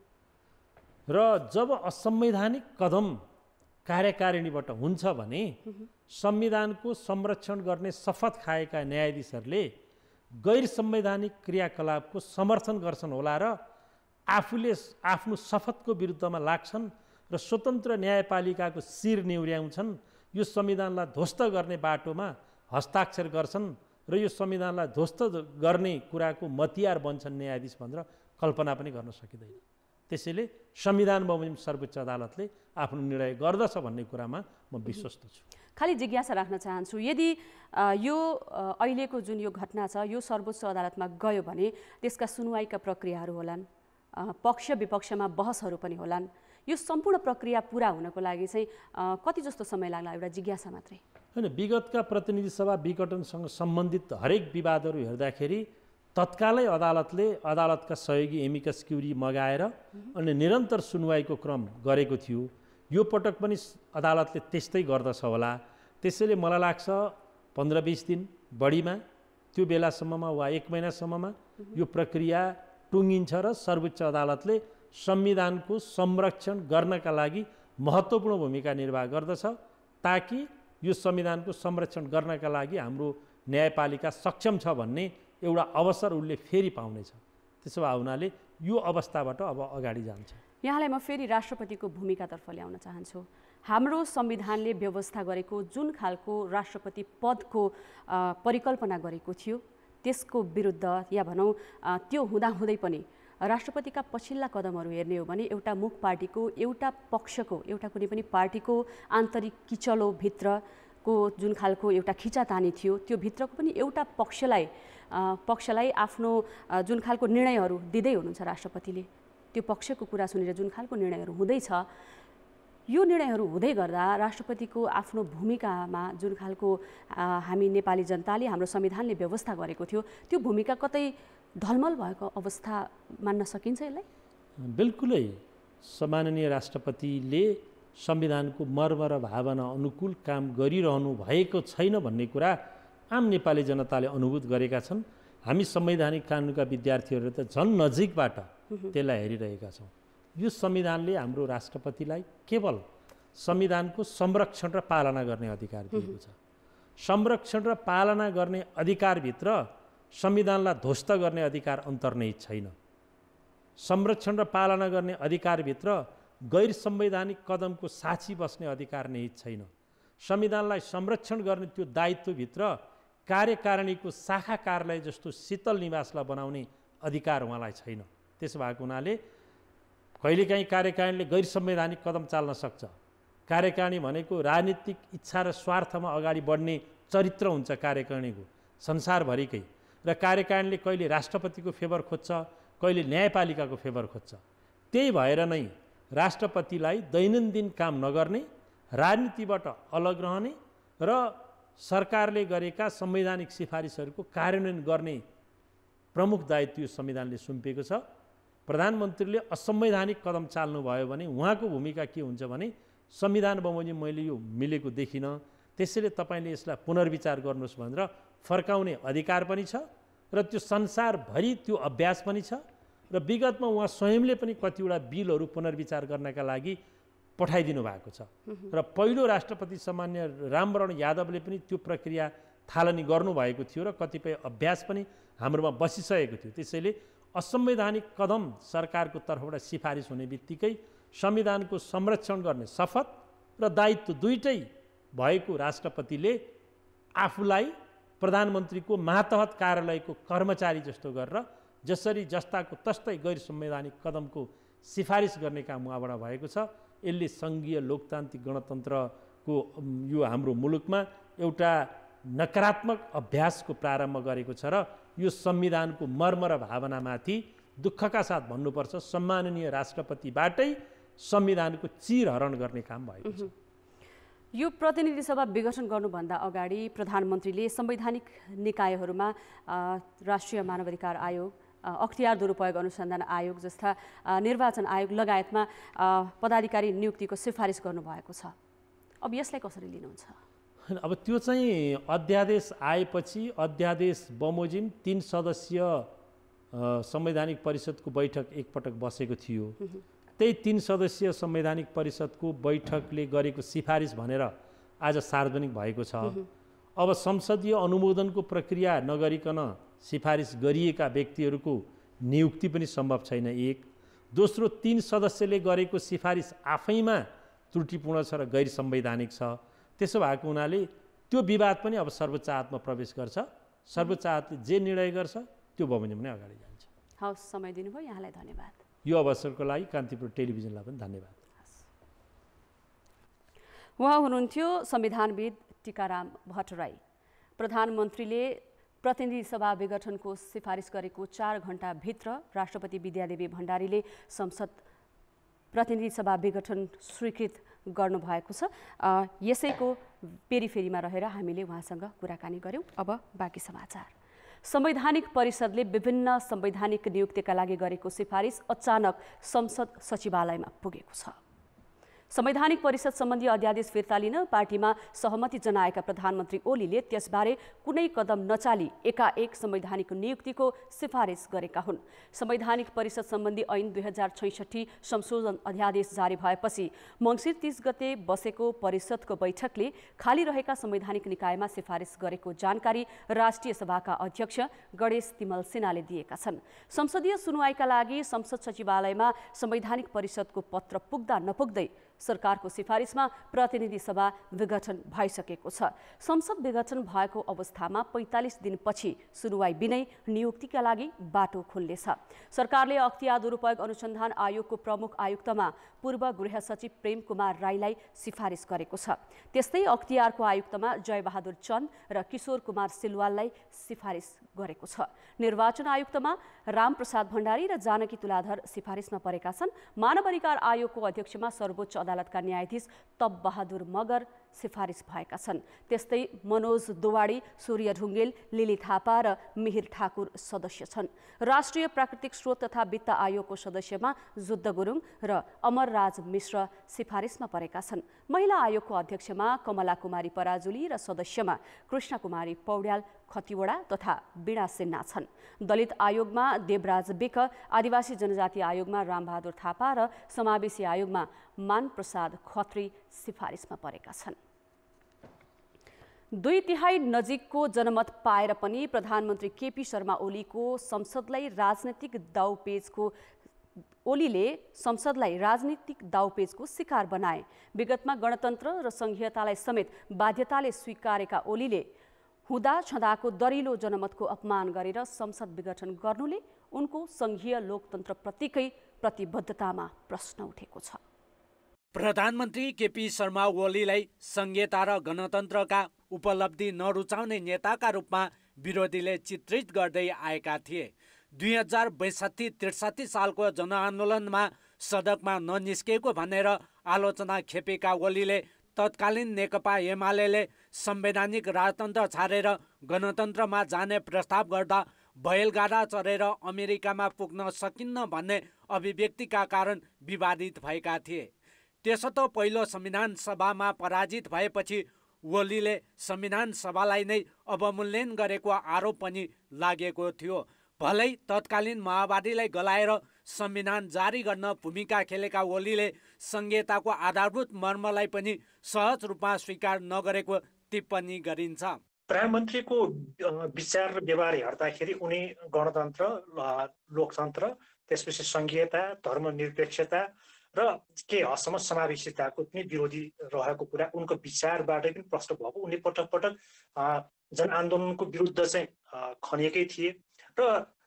र जब असंवैधानिक कदम कार्यकारिणीबाट हुन्छ भने संविधानको संरक्षण गर्ने शपथ खाएका न्यायाधीशहरूले गैर संवैधानिक क्रियाकलापको समर्थन गर्छन् होला र आफूले आफ्नो शपथको विरुद्धमा लाग्छन् र स्वतन्त्र न्यायपालिकाको शिर निहुर्याउँछन्। यो संविधानलाई ध्वस्त गर्ने बाटोमा हस्ताक्षर गर्छन् र यो संविधानलाई ध्वस्त गर्ने कुराको मतियार बन्छन् न्यायाधीश भनेर कल्पना पनि गर्न सकिँदैन। त्यसैले संविधान बमोजिम सर्वोच्च अदालतले आफ्नो निर्णय गर्दछ भन्ने कुरामा म विश्वस्त छु। खालि जिज्ञासा राख्न चाहन्छु, यदि यो अहिलेको जुन यो घटना छ यो सर्वोच्च अदालतमा गयो भने त्यसका सुनवाईका प्रक्रियाहरू होलान्, पक्ष विपक्षमा बहसहरू पनि होलान्। यो सम्पूर्ण प्रक्रिया पुरा हुनको लागि चाहिँ कति जस्तो समय लाग्ला? एउटा जिज्ञासा मात्रै होइन। विगतका प्रतिनिधि सभा विघटनसँग सम्बन्धित हरेक विवादहरू हेर्दाखेरि तत्कालै अदालतले अदालतका सहयोगी एमिकस क्युरी मगाएर अनि निरन्तर सुनवाईको क्रम गरेको थियो। यो पटक पनि अदालतले त्यस्तै गर्दछ होला। त्यसैले मलाई लाग्छ पन्ध्र बिस दिन बढीमा त्यो बेलासम्ममा वा एक महिनासम्ममा यो प्रक्रिया टुङ्गिन्छ र सर्वोच्च अदालतले संविधानको संरक्षण गर्नका लागि महत्त्वपूर्ण भूमिका निर्वाह गर्दछ ताकि यो संविधानको संरक्षण गर्नका लागि हाम्रो न्यायपालिका सक्षम छ भन्ने एउटा अवसर उसले फेरि पाउनेछ। त्यसो भए हुनाले यो अवस्थाबाट अब अगाडि जान्छ। यहाँलाई म फेरि राष्ट्रपतिको भूमिकातर्फ ल्याउन चाहन्छु। हाम्रो संविधानले व्यवस्था गरेको जुन खालको राष्ट्रपति पदको परिकल्पना गरेको थियो त्यसको विरुद्ध या भनौँ त्यो हुँदाहुँदै पनि राष्ट्रपतिका पछिल्ला कदमहरू हेर्ने हो भने एउटा मुख पार्टीको, एउटा पक्षको, एउटा कुनै पनि पार्टीको आन्तरिक किचलोभित्र को जुन खालको एउटा खिचातानी थियो त्यो भित्रको पनि एउटा पक्षलाई पक्षलाई आफ्नो जुन खालको निर्णयहरू दिँदै हुनुहुन्छ राष्ट्रपतिले, त्यो पक्षको कुरा सुनेर जुन खालको निर्णयहरू हुँदैछ, यो निर्णयहरू हुँदै गर्दा राष्ट्रपतिको आफ्नो भूमिकामा जुन खालको हामी नेपाली जनताले हाम्रो संविधानले व्यवस्था गरेको थियो त्यो भूमिका कतै ढलमल भएको अवस्था मान्न सकिन्छ यसलाई? बिल्कुलै सम्माननीय राष्ट्रपतिले संविधानको मर्म र भावना अनुकूल काम गरिरहनु भएको छैन भन्ने कुरा आम नेपाली जनताले अनुभूत गरेका छन्। हामी संवैधानिक कानुनका विद्यार्थीहरू त झन् नजिकबाट त्यसलाई हेरिरहेका छौँ। यो संविधानले हाम्रो राष्ट्रपतिलाई केवल संविधानको संरक्षण र पालना गर्ने अधिकार दिएको छ। संरक्षण र पालना गर्ने अधिकारभित्र संविधानलाई ध्वस्त गर्ने अधिकार अन्तर्निहित छैन। संरक्षण र पालना गर्ने अधिकारभित्र गैर संवैधानिक कदमको साक्षी बस्ने अधिकार निहित छैन। संविधानलाई संरक्षण गर्ने त्यो दायित्वभित्र कार्यकारिणीको शाखा कार्यालय जस्तो शीतल निवासलाई बनाउने अधिकार उहाँलाई छैन। त्यसो भएको हुनाले कहिलेकाहीँ कार्यकारिणीले गैर संवैधानिक कदम चाल्न सक्छ। कार्यकारिणी भनेको राजनीतिक इच्छा र स्वार्थमा अगाडि बढ्ने चरित्र हुन्छ कार्यकारिणीको संसारभरिकै, र कार्यकारिणीले कहिले राष्ट्रपतिको फेभर खोज्छ, कहिले न्यायपालिकाको फेभर खोज्छ। त्यही भएर नै राष्ट्रपतिलाई दैनन्दिन काम नगर्ने, राजनीतिबाट अलग रहने र सरकारले गरेका संवैधानिक सिफारिसहरूको कार्यान्वयन गर्ने प्रमुख दायित्व यो संविधानले सुम्पिएको छ। प्रधानमन्त्रीले असंवैधानिक कदम चाल्नुभयो भने उहाँको भूमिका के हुन्छ भने संविधान बमोजिम मैले यो मिलेको देखिनँ, त्यसैले तपाईँले यसलाई पुनर्विचार गर्नुहोस् भनेर फर्काउने अधिकार पनि छ र त्यो संसारभरि त्यो अभ्यास पनि छ। र विगतमा उहाँ स्वयंले पनि कतिवटा बिलहरू पुनर्विचार गर्नका लागि पठाइदिनु भएको छ र पहिलो राष्ट्रपति सामान्य रामवरण यादवले पनि त्यो प्रक्रिया थालनी गर्नुभएको थियो र कतिपय अभ्यास पनि हाम्रोमा बसिसकेको थियो। त्यसैले असंवैधानिक कदम सरकारको तर्फबाट सिफारिस हुने बित्तिकै संविधानको संरक्षण गर्ने शपथ र दायित्व दुईटै भएको राष्ट्रपतिले आफूलाई प्रधानमन्त्रीको मातहत कार्यालयको कर्मचारी जस्तो गरेर जसरी जस्ताको तस्तै गैर संवैधानिक कदमको सिफारिस गर्ने काम उहाँबाट भएको छ। यसले सङ्घीय लोकतान्त्रिक गणतन्त्रको यो हाम्रो मुलुकमा एउटा नकारात्मक अभ्यासको प्रारम्भ गरेको छ र यो संविधानको मर्म र भावनामाथि दुःखका साथ भन्नुपर्छ सम्माननीय राष्ट्रपतिबाटै संविधानको चिरहरण गर्ने काम भएको छ। यो प्रतिनिधि सभा विघटन गर्नुभन्दा अगाडि प्रधानमन्त्रीले संवैधानिक निकायहरूमा राष्ट्रिय मानवाधिकार आयोग, अख्तियार दुरुपयोग अनुसन्धान आयोग जस्ता निर्वाचन आयोग लगायतमा पदाधिकारी नियुक्तिको सिफारिस गर्नुभएको छ। अब यसलाई कसरी लिनुहुन्छ? अब त्यो चाहिँ अध्यादेश आएपछि अध्यादेश बमोजिम तीन सदस्यीय संवैधानिक परिषदको बैठक एकपटक बसेको थियो। त्यही तीन सदस्यीय संवैधानिक परिषदको बैठकले गरेको सिफारिस भनेर आज सार्वजनिक भएको छ। अब संसदीय अनुमोदनको प्रक्रिया नगरिकन सिफारिस गरिएका व्यक्तिहरूको नियुक्ति पनि सम्भव छैन। एक दोस्रो, तीन सदस्यले गरेको सिफारिस आफैमा त्रुटिपूर्ण छ र गैर संवैधानिक छ। त्यसो भएको हुनाले त्यो विवाद पनि अब सर्वोच्च अदालतमा प्रवेश गर्छ। सर्वोच्च अदालतले जे निर्णय गर्छ त्यो बमोजिम नै अगाडि जान्छ। हवस्, समय दिनुभयो यहाँलाई धन्यवाद। यो अवसरको लागि कान्तिपुर टेलिभिजनलाई पनि धन्यवाद। उहाँ हुनुहुन्थ्यो संविधानविद टीकाराम भट्टराई। प्रधानमन्त्रीले प्रतिनिधि सभा विघटनको सिफारिस गरेको चार घण्टाभित्र राष्ट्रपति विद्यादेवी भण्डारीले संसद प्रतिनिधि सभा विघटन स्वीकृत गर्नुभएको छ। यसैको पेरिफेरीमा रहेर हामीले उहाँसँग कुराकानी गऱ्यौँ। अब बाँकी समाचार। संवैधानिक परिषदले विभिन्न संवैधानिक नियुक्तिका लागि गरेको सिफारिस अचानक संसद सचिवालयमा पुगेको छ। संवैधानिक परिषद सम्बन्धी अध्यादेश फिर्ता लिन पार्टीमा सहमति जनाएका प्रधानमन्त्री ओलीले त्यसबारे कुनै कदम नचाली एकाएक संवैधानिक नियुक्तिको सिफारिस गरेका हुन्। संवैधानिक परिषद सम्बन्धी ऐन दुई हजार छैसठी संशोधन अध्यादेश जारी भएपछि मङ्सिर तीस गते बसेको परिषदको बैठकले खाली रहेका संवैधानिक निकायमा सिफारिस गरेको जानकारी राष्ट्रिय सभाका अध्यक्ष गणेश तिमल सिन्हाले दिएका छन्। संसदीय सुनवाईका लागि संसद सचिवालयमा संवैधानिक परिषदको पत्र पुग्दा नपुग्दै सरकारको सिफारिसमा प्रतिनिधि सभा विघटन भइसकेको छ। संसद विघटन भएको अवस्थामा पैँतालिस दिनपछि सुनुवाई बिनै नियुक्तिका लागि बाटो खुल्नेछ। सरकारले अख्तियार दुरुपयोग अनुसन्धान आयोगको प्रमुख आयुक्तमा पूर्व गृह सचिव प्रेम कुमार राईलाई सिफारिस गरेको छ। त्यस्तै अख्तियारको आयुक्तमा जयबहादुर चन्द र किशोर कुमार सिलवाललाई सिफारिस गरेको छ। निर्वाचन आयुक्तमा रामप्रसाद भण्डारी र जानकी तुलाधर सिफारिसमा परेका छन्। मानव अधिकार आयोगको अध्यक्षमा सर्वोच्च अदालतका न्यायाधीश तप बहादुर मगर सिफारिस भएका छन्। त्यस्तै मनोज दुवाडी, सूर्य ढुङ्गेल, लिली थापा र मिहिर ठाकुर सदस्य छन्। राष्ट्रिय प्राकृतिक स्रोत तथा वित्त आयोगको सदस्यमा जुद्ध गुरुङ र अमरराज मिश्र सिफारिसमा परेका छन्। महिला आयोगको अध्यक्षमा कमला कुमारी पराजुली र सदस्यमा कृष्ण कुमारी पौड्याल खतिवडा तथा वीणा सिन्हा छन्। दलित आयोगमा देवराज विक, आदिवासी जनजाति आयोगमा रामबहादुर थापा र समावेशी आयोगमा मानप्रसाद खत्री सिफारिसमा परेका छन्। दुई तिहाई नजिकको जनमत पाएर पनि प्रधानमन्त्री केपी शर्मा ओलीको संसदलाई राजनैतिक दाउपेचको ओलीले संसदलाई राजनीतिक दाउपेचको शिकार बनाए। विगतमा गणतन्त्र र संघीयतालाई समेत बाध्यताले स्वीकारेका ओलीले हुँदा छँदाको दरिलो जनमतको अपमान गरेर संसद विघटन गर्नुले उनको संघीय लोकतन्त्रप्रतिकै प्रतिबद्धतामा प्रश्न उठेको छ। प्रधानमन्त्री केपी शर्मा ओलीलाई संघीयता र गणतन्त्रका उपलब्धि नरुचाउने नेताका रूपमा विरोधीले चित्रित गर्दै आएका थिए। दुई हजार बैसठी त्रिसठी सालको जनआन्दोलनमा सडकमा ननिस्केको भनेर आलोचना खेपेका ओलीले तत्कालीन नेकपा एमाले संवैधानिक राजतन्त्र छाडेर गणतन्त्रमा जाने प्रस्ताव गर्दा बैलगाडा चढेर अमेरिकामा पुग्न सकिन्न भन्ने अभिव्यक्तिका कारण विवादित भएका थिए। त्यसो त पहिलो संविधान सभामा पराजित भएपछि ओलीले संविधान सभालाई नै अवमूल्यन गरेको आरोप पनि लागेको थियो। भलै तत्कालीन माओवादीलाई गलाएर संविधान जारी गर्न भूमिका खेलेका ओलीले संघीयताको आधारभूत मर्मलाई पनि सहज रूपमा स्वीकार नगरेको टिप्पणी गरिन्छ। प्रधानमन्त्रीको विचार र व्यवहार हेर्दाखेरि उनी गणतन्त्र, लोकतन्त्र, त्यसपछि संघीयता, धर्मनिरपेक्षता र के हदसम्म समावेशिताको पनि विरोधी रहेको कुरा उनको विचारबाटै पनि प्रष्ट भएको। उनले पटक पटक जनआन्दोलनको विरुद्ध चाहिँ खनिएकै थिए र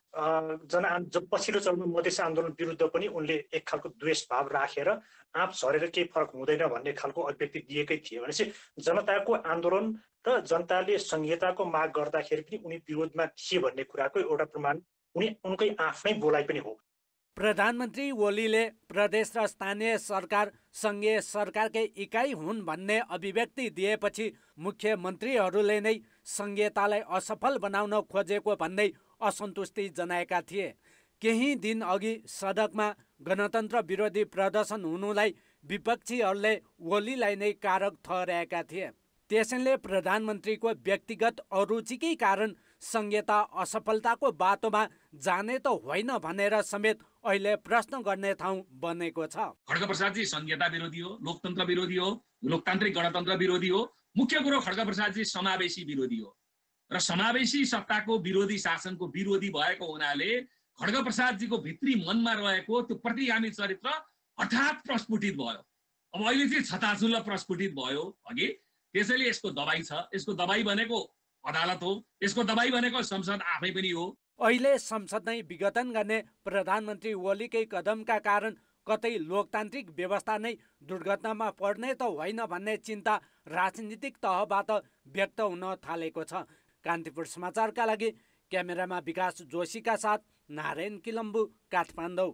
जन पछिल्लो चरणमा मधेस आन्दोलन विरुद्ध पनि उनले एक खालको द्वेष भाव राखेर आँप झरेर केही फरक हुँदैन भन्ने खालको अभिव्यक्ति दिएकै थिए। भनेपछि जनताको आन्दोलन र जनताले संघीयताको माग गर्दाखेरि पनि उनी विरोधमा थिए भन्ने कुराको एउटा प्रमाण उनी उनकै आफ्नै बोलाइ पनि हो। प्रधानमन्त्री ओलीले प्रदेश र स्थानीय सरकार संघीय सरकारकै इकाइ हुन् भन्ने अभिव्यक्ति दिएपछि मुख्यमन्त्रीहरूले नै संघीयतालाई असफल बनाउन खोजेको भन्दै असन्तुष्टि जनाएका थिए। केही दिन अघि सडकमा गणतन्त्र विरोधी प्रदर्शन हुनुलाई विपक्षीहरूले ओलीलाई नै कारक ठहर्याएका थिए। त्यसैले प्रधानमन्त्रीको व्यक्तिगत अरुचिकै कारण संघीयता असफलताको बाटोमा जाने त होइन भनेर समेत अहिले प्रश्न गर्ने ठाउँ बनेको छ। खड्ग प्रसादजी संघीयता विरोधी हो, लोकतन्त्र विरोधी हो, लोकतान्त्रिक गणतन्त्र विरोधी हो। मुख्य कुरो खड्ग प्रसादजी समावेशी विरोधी हो र समावेशी सत्ताको विरोधी शासनको विरोधी भएको हुनाले खड्ग प्रसादजीको भित्री मनमा रहेको त्यो प्रतिगामी चरित्र हठात प्रस्फुटित भयो। अब अहिले चाहिँ छताछुल्ल प्रस्फुटित भयो अघि, त्यसैले यसको दबाई छ। यसको दबाई भनेको अदालत हो, यसको दबाई भनेको संसद आफै पनि हो। अहिले संसद नै विघटन गर्ने प्रधानमन्त्री ओलीकै कदमका कारण कतै लोकतान्त्रिक व्यवस्था नै दुर्घटनामा पर्ने त होइन भन्ने चिन्ता राजनीतिक तहबाट व्यक्त हुन थालेको छ। कान्तिपुर समाचारका लागि क्यामेरामा विकास जोशीका साथ नारायण किलम्बु, काठमाडौँ।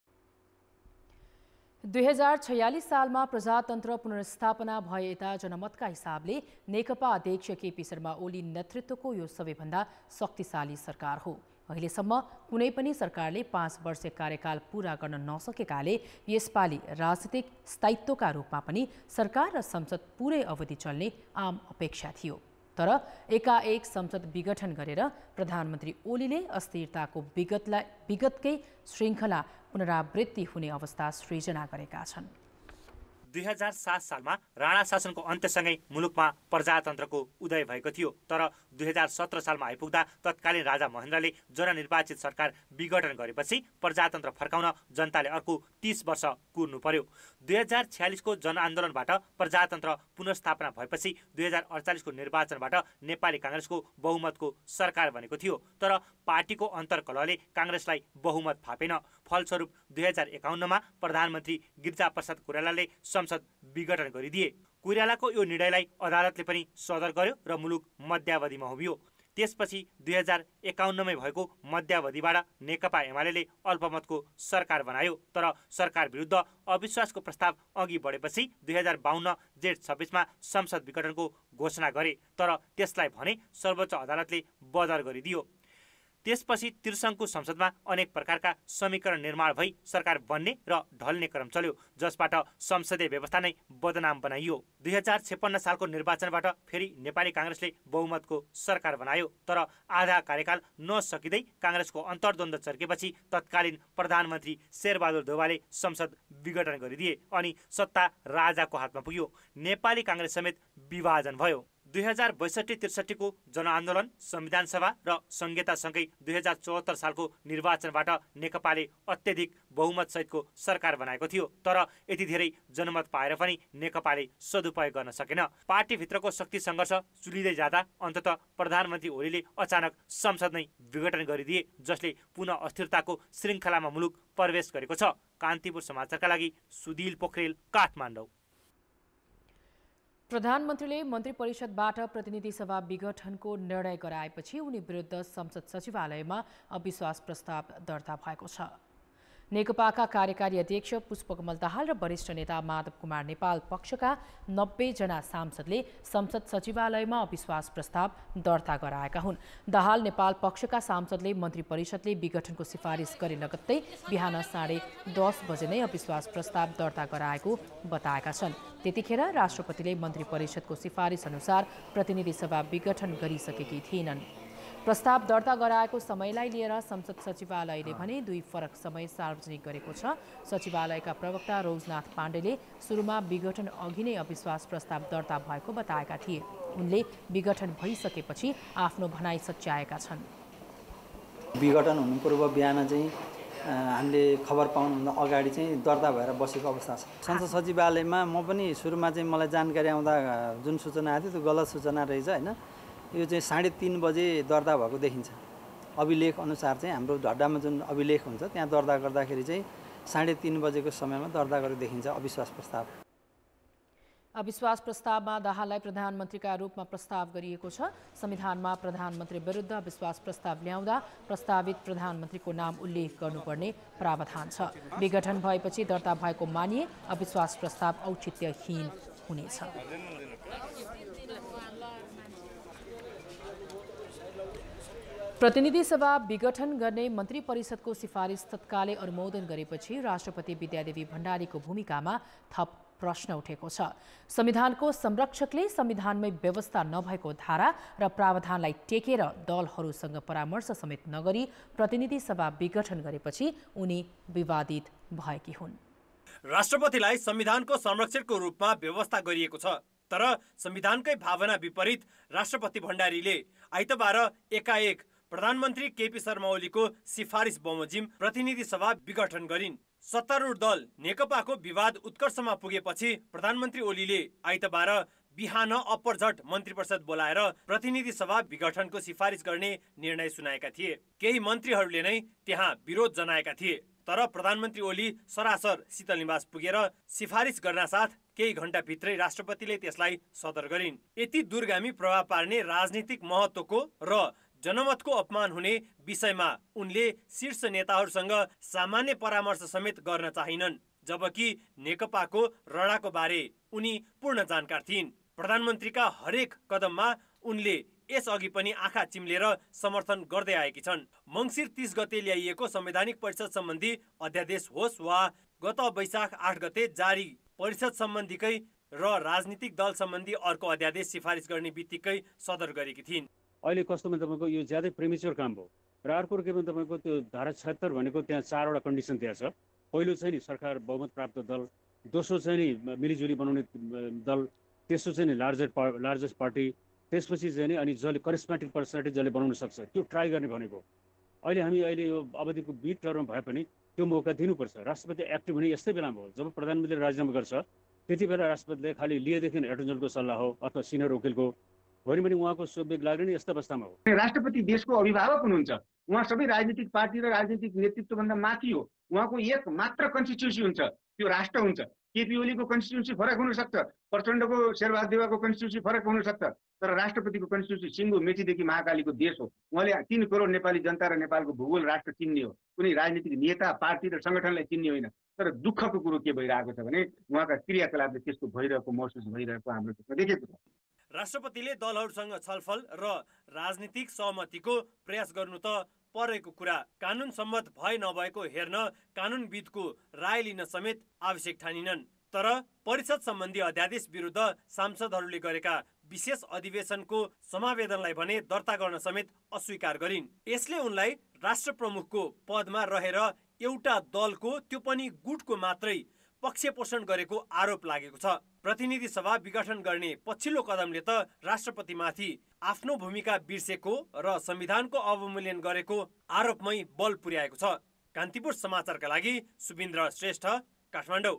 दुई हजार छयालिस सालमा प्रजातन्त्र पुनर्स्थापना भए यता जनमतका हिसाबले नेकपा अध्यक्ष केपी शर्मा ओली नेतृत्वको यो सबैभन्दा शक्तिशाली सरकार हो। अहिलेसम्म कुनै पनि सरकारले पाँच वर्ष कार्यकाल पूरा गर्न नसकेकाले यसपालि राजनीतिक स्थायित्वका रूपमा पनि सरकार र संसद पूरै अवधि चल्ने आम अपेक्षा थियो। तर एकाएक संसद विघटन गरेर प्रधानमन्त्री ओलीले अस्थिरताको विगतलाई विगतकै श्रृङ्खला पुनरावृत्ति हुने अवस्था सृजना गरेका छन्। दुई हजार सात सालमा राणा शासनको अन्त्यसँगै मुलुकमा प्रजातन्त्रको उदय भएको थियो। तर दुई हजार सत्र सालमा आइपुग्दा तत्कालीन राजा महेन्द्रले जननिर्वाचित सरकार विघटन गरेपछि प्रजातन्त्र फर्काउन जनताले अर्को तीस वर्ष कुर्नु पर्यो। दुई हजार छ्यालिसको जनआन्दोलनबाट प्रजातन्त्र पुनर्स्थापना भएपछि दुई हजार अडचालिसको निर्वाचनबाट नेपाली काङ्ग्रेसको बहुमतको सरकार बनेको थियो। तर पार्टीको अन्तर्कलहले काङ्ग्रेसलाई बहुमत फापेन। फलस्वरूप दुई हजार एकाउन्नमा प्रधानमन्त्री गिरिजाप्रसाद कोइरालाले संसद विघटन गरिदिए। कोइरालाको यो निर्णयलाई अदालतले पनि सदर गर्यो र मुलुक मध्यावधिमा उभियो। त्यसपछि दुई हजार एकाउन्नमै भएको मध्यावधिबाट नेकपा एमाले अल्पमतको सरकार बनायो। तर सरकार विरुद्ध अविश्वासको प्रस्ताव अघि बढेपछि दुई हजार बाहन्न जेठ छब्बिसमा संसद विघटनको घोषणा गरे। तर त्यसलाई भने सर्वोच्च अदालतले बदर गरिदियो। त्यसपछि त्रिशङ्कु संसदमा अनेक प्रकारका समीकरण निर्माण भई सरकार बन्ने र ढल्ने क्रम चल्यो, जसबाट संसदीय व्यवस्था नै बदनाम बनाइयो। दुई हजार छप्पन्न सालको निर्वाचनबाट फेरि नेपाली काङ्ग्रेसले बहुमतको सरकार बनायो। तर आधा कार्यकाल नसकिँदै काङ्ग्रेसको अन्तर्द्वन्द्व चर्केपछि तत्कालीन प्रधानमन्त्री शेरबहादुर देउवाले संसद विघटन गरिदिए अनि सत्ता राजाको हातमा पुग्यो। नेपाली काङ्ग्रेस समेत विभाजन भयो। दुई हजार बैसठी त्रिसठीको जनआन्दोलन, संविधान सभा र संहितासँगै दुई हजार चौहत्तर सालको निर्वाचनबाट नेकपाले अत्यधिक बहुमत सहितको सरकार बनाएको थियो। तर यति धेरै जनमत पाएर पनि नेकपाले सदुपयोग गर्न सकेन। पार्टीभित्रको शक्ति सङ्घर्ष चुलिँदै जाँदा अन्ततः प्रधानमन्त्री ओलीले अचानक संसद नै विघटन गरिदिए, जसले पुनः अस्थिरताको श्रृङ्खलामा मुलुक प्रवेश गरेको छ। कान्तिपुर समाचारका लागि सुदिल पोखरेल, काठमाडौँ। प्रधानमन्त्रीले मन्त्री परिषदबाट प्रतिनिधि सभा विघटनको निर्णय गराएपछि उनी विरुद्ध संसद सचिवालयमा अविश्वास प्रस्ताव दर्ता भएको छ। नेकपाका कार्यकारी अध्यक्ष पुष्पकमल दाहाल र वरिष्ठ नेता माधव कुमार नेपाल पक्षका नब्बे जना सांसदले संसद सचिवालयमा अविश्वास प्रस्ताव दर्ता गराएका हुन्। दाहाल नेपाल पक्षका सांसदले मन्त्री परिषदले विघटनको सिफारिस गरे लगत्तै बिहान साढे दस बजे नै अविश्वास प्रस्ताव दर्ता गराएको बताएका छन्। त्यतिखेर राष्ट्रपतिले मन्त्री परिषदको सिफारिस अनुसार प्रतिनिधि सभा विघटन गरिसकेकी थिएनन्। प्रस्ताव दर्ता गराएको समयलाई लिएर संसद सचिवालयले भने दुई फरक समय सार्वजनिक गरेको छ। सचिवालयका प्रवक्ता रोजनाथ पाण्डेले सुरुमा विघटन अघि नै अविश्वास प्रस्ताव दर्ता भएको बताएका थिए। उनले विघटन भइसकेपछि आफ्नो भनाइ सच्याएका छन्। विघटन हुनु पूर्व बिहान चाहिँ हामीले खबर पाउनुभन्दा अगाडि चाहिँ दर्ता भएर बसेको अवस्था छ। संसद सचिवालयमा म पनि सुरुमा चाहिँ मलाई जानकारी आउँदा जुन सूचना आएको थियो त्यो गलत सूचना रहेछ होइन। यो चाहिँ साढे तिन बजे दर्ता भएको देखिन्छ। अभिलेख अनुसार चाहिँ हाम्रो झड्डामा जुन अभिलेख हुन्छ त्यहाँ दर्ता गर्दाखेरि चाहिँ साढे तिन बजेको समयमा दर्ता गरेको देखिन्छ अविश्वास प्रस्ताव। अविश्वास प्रस्तावमा दाहाललाई प्रधानमन्त्रीका रूपमा प्रस्ताव गरिएको छ। संविधानमा प्रधानमन्त्री विरुद्ध अविश्वास प्रस्ताव ल्याउँदा प्रस्तावित प्रधानमन्त्रीको नाम उल्लेख गर्नुपर्ने प्रावधान छ। विघटन भएपछि दर्ता भएको मानिए अविश्वास प्रस्ताव औचित्यहीन हुनेछ। प्रतिनिधि सभा विघटन गर्ने मन्त्री परिषदको सिफारिस तत्कालै अनुमोदन गरेपछि राष्ट्रपति विद्यादेवी भण्डारीको भूमिकामा थप प्रश्न उठेको छ। संविधानको संरक्षकले संविधानमै व्यवस्था नभएको धारा र प्रावधानलाई टेकेर दलहरूसँग परामर्श समेत नगरी प्रतिनिधि सभा विघटन गरेपछि उनी विवादित भएकी हुन्। राष्ट्रपतिलाई संविधानको संरक्षकको रूपमा व्यवस्था गरिएको छ। तर संविधानकै भावना विपरीत राष्ट्रपति भण्डारीले आइतबार एकाएक प्रधानमन्त्री केपी शर्मा ओलीको सिफारिस बमोजिम प्रतिनिधि सभा विघटन गरिन्। सत्तारूढ दल नेकपाको विवाद उत्कर्षमा पुगेपछि प्रधानमन्त्री ओलीले आइतबार बिहान अपरझट मन्त्री परिषद बोलाएर प्रतिनिधि सभा विघटनको सिफारिस गर्ने निर्णय सुनाएका थिए। केही मन्त्रीहरूले नै त्यहाँ विरोध जनाएका थिए। तर प्रधानमन्त्री ओली सरासर शीतल निवास पुगेर सिफारिस गर्नासाथ केही घण्टाभित्रै राष्ट्रपतिले त्यसलाई सदर गरिन्। यति दूरगामी प्रभाव पार्ने राजनीतिक महत्त्वको र जनमतको अपमान हुने विषयमा उनले शीर्ष नेताहरूसँग सामान्य परामर्श समेत गर्न चाहिनन्, जबकि नेकपाको रडाको बारे उनी पूर्ण जानकार थिइन्। प्रधानमन्त्रीका हरेक कदममा उनले यसअघि पनि आँखा चिम्लेर समर्थन गर्दै आएकी छन्। मङ्सिर तीस गते ल्याइएको संवैधानिक परिषद सम्बन्धी अध्यादेश होस् वा गत वैशाख आठ गते जारी परिषद सम्बन्धीकै र राजनीतिक दल सम्बन्धी अर्को अध्यादेश सिफारिस गर्ने बित्तिकै सदर गरेकी थिइन्। अहिले कस्तोमा तपाईँको यो ज्यादै प्रेमेच्योर काम भयो र अर्को के भने तपाईँको त्यो धारा छत्तर भनेको त्यहाँ चारवटा कन्डिसन त्यहाँ छ। पहिलो चाहिँ नि सरकार बहुमत प्राप्त दल दोस्रो चाहिँ नि मिलिजुली बनाउने दल, तेस्रो चाहिँ नि लार्जर पा लार्जेस्ट पार्टी, त्यसपछि चाहिँ नि अनि जसले करिस्मेटिक पर्सनालिटी जसले बनाउन सक्छ त्यो ट्राई गर्ने भनेको। अहिले हामी अहिले यो अवधिको बिच टर्ममा भए पनि त्यो मौका दिनुपर्छ। राष्ट्रपति एक्टिभ हुने यस्तै बेलामा हो जब प्रधानमन्त्रीले राजीनामा गर्छ, त्यति बेला राष्ट्रपतिले खालि लिएदेखि एटर्नी जेनरलको सल्लाह हो अथवा सिनियर वकिलको होइन भने उहाँको सोबेग लाग्ने नि यस्तो अवस्थामा हो। राष्ट्रपति देशको अभिभावक हुनुहुन्छ, उहाँ सबै राजनीतिक पार्टी र राजनीतिक नेतृत्वभन्दा माथि हो। उहाँको एक मात्र कन्स्टिट्युसी हुन्छ, त्यो राष्ट्र हुन्छ। केपी ओलीको कन्स्टिट्युसी फरक हुनसक्छ, प्रचण्डको शेरबहादुर देउवाको कन्स्टिट्युसी फरक हुनसक्छ, तर राष्ट्रपतिको कन्स्टिट्युसी सिङ्गो मेचीदेखि महाकालीको देश हो। उहाँले तीन करोड नेपाली जनता र नेपालको भूगोल राष्ट्र चिन्ने हो, कुनै राजनीतिक नेता पार्टी र सङ्गठनलाई चिन्ने होइन। तर दुःखको कुरो के भइरहेको छ भने उहाँका क्रियाकलापले त्यस्तो भइरहेको महसुस भइरहेको हाम्रो देशमा देखेको छ। राष्ट्रपतिले दलहरूसँग छलफल र राजनीतिक सहमतिको प्रयास गर्नु त परेको कुरा, कानुन सम्मत भए नभएको हेर्न कानुनविदको राय लिन समेत आवश्यक ठानिनन्। तर परिषद सम्बन्धी अध्यादेश विरुद्ध सांसदहरूले गरेका विशेष अधिवेशनको समावेदनलाई भने दर्ता गर्न समेत अस्वीकार गरिन्। यसले उनलाई राष्ट्र प्रमुखको पदमा रहेर एउटा दलको, त्यो पनि गुटको मात्रै पक्ष पोषण गरेको आरोप लागेको छ। प्रतिनिधि सभा विघटन गर्ने पछिल्लो कदमले त राष्ट्रपतिमाथि आफ्नो भूमिका बिर्सेको र संविधानको अवमूल्यन गरेको आरोपमै बल पुर्याएको छ। कान्तिपुर समाचारका लागि सुबिन्द्र श्रेष्ठ, काठमाडौँ।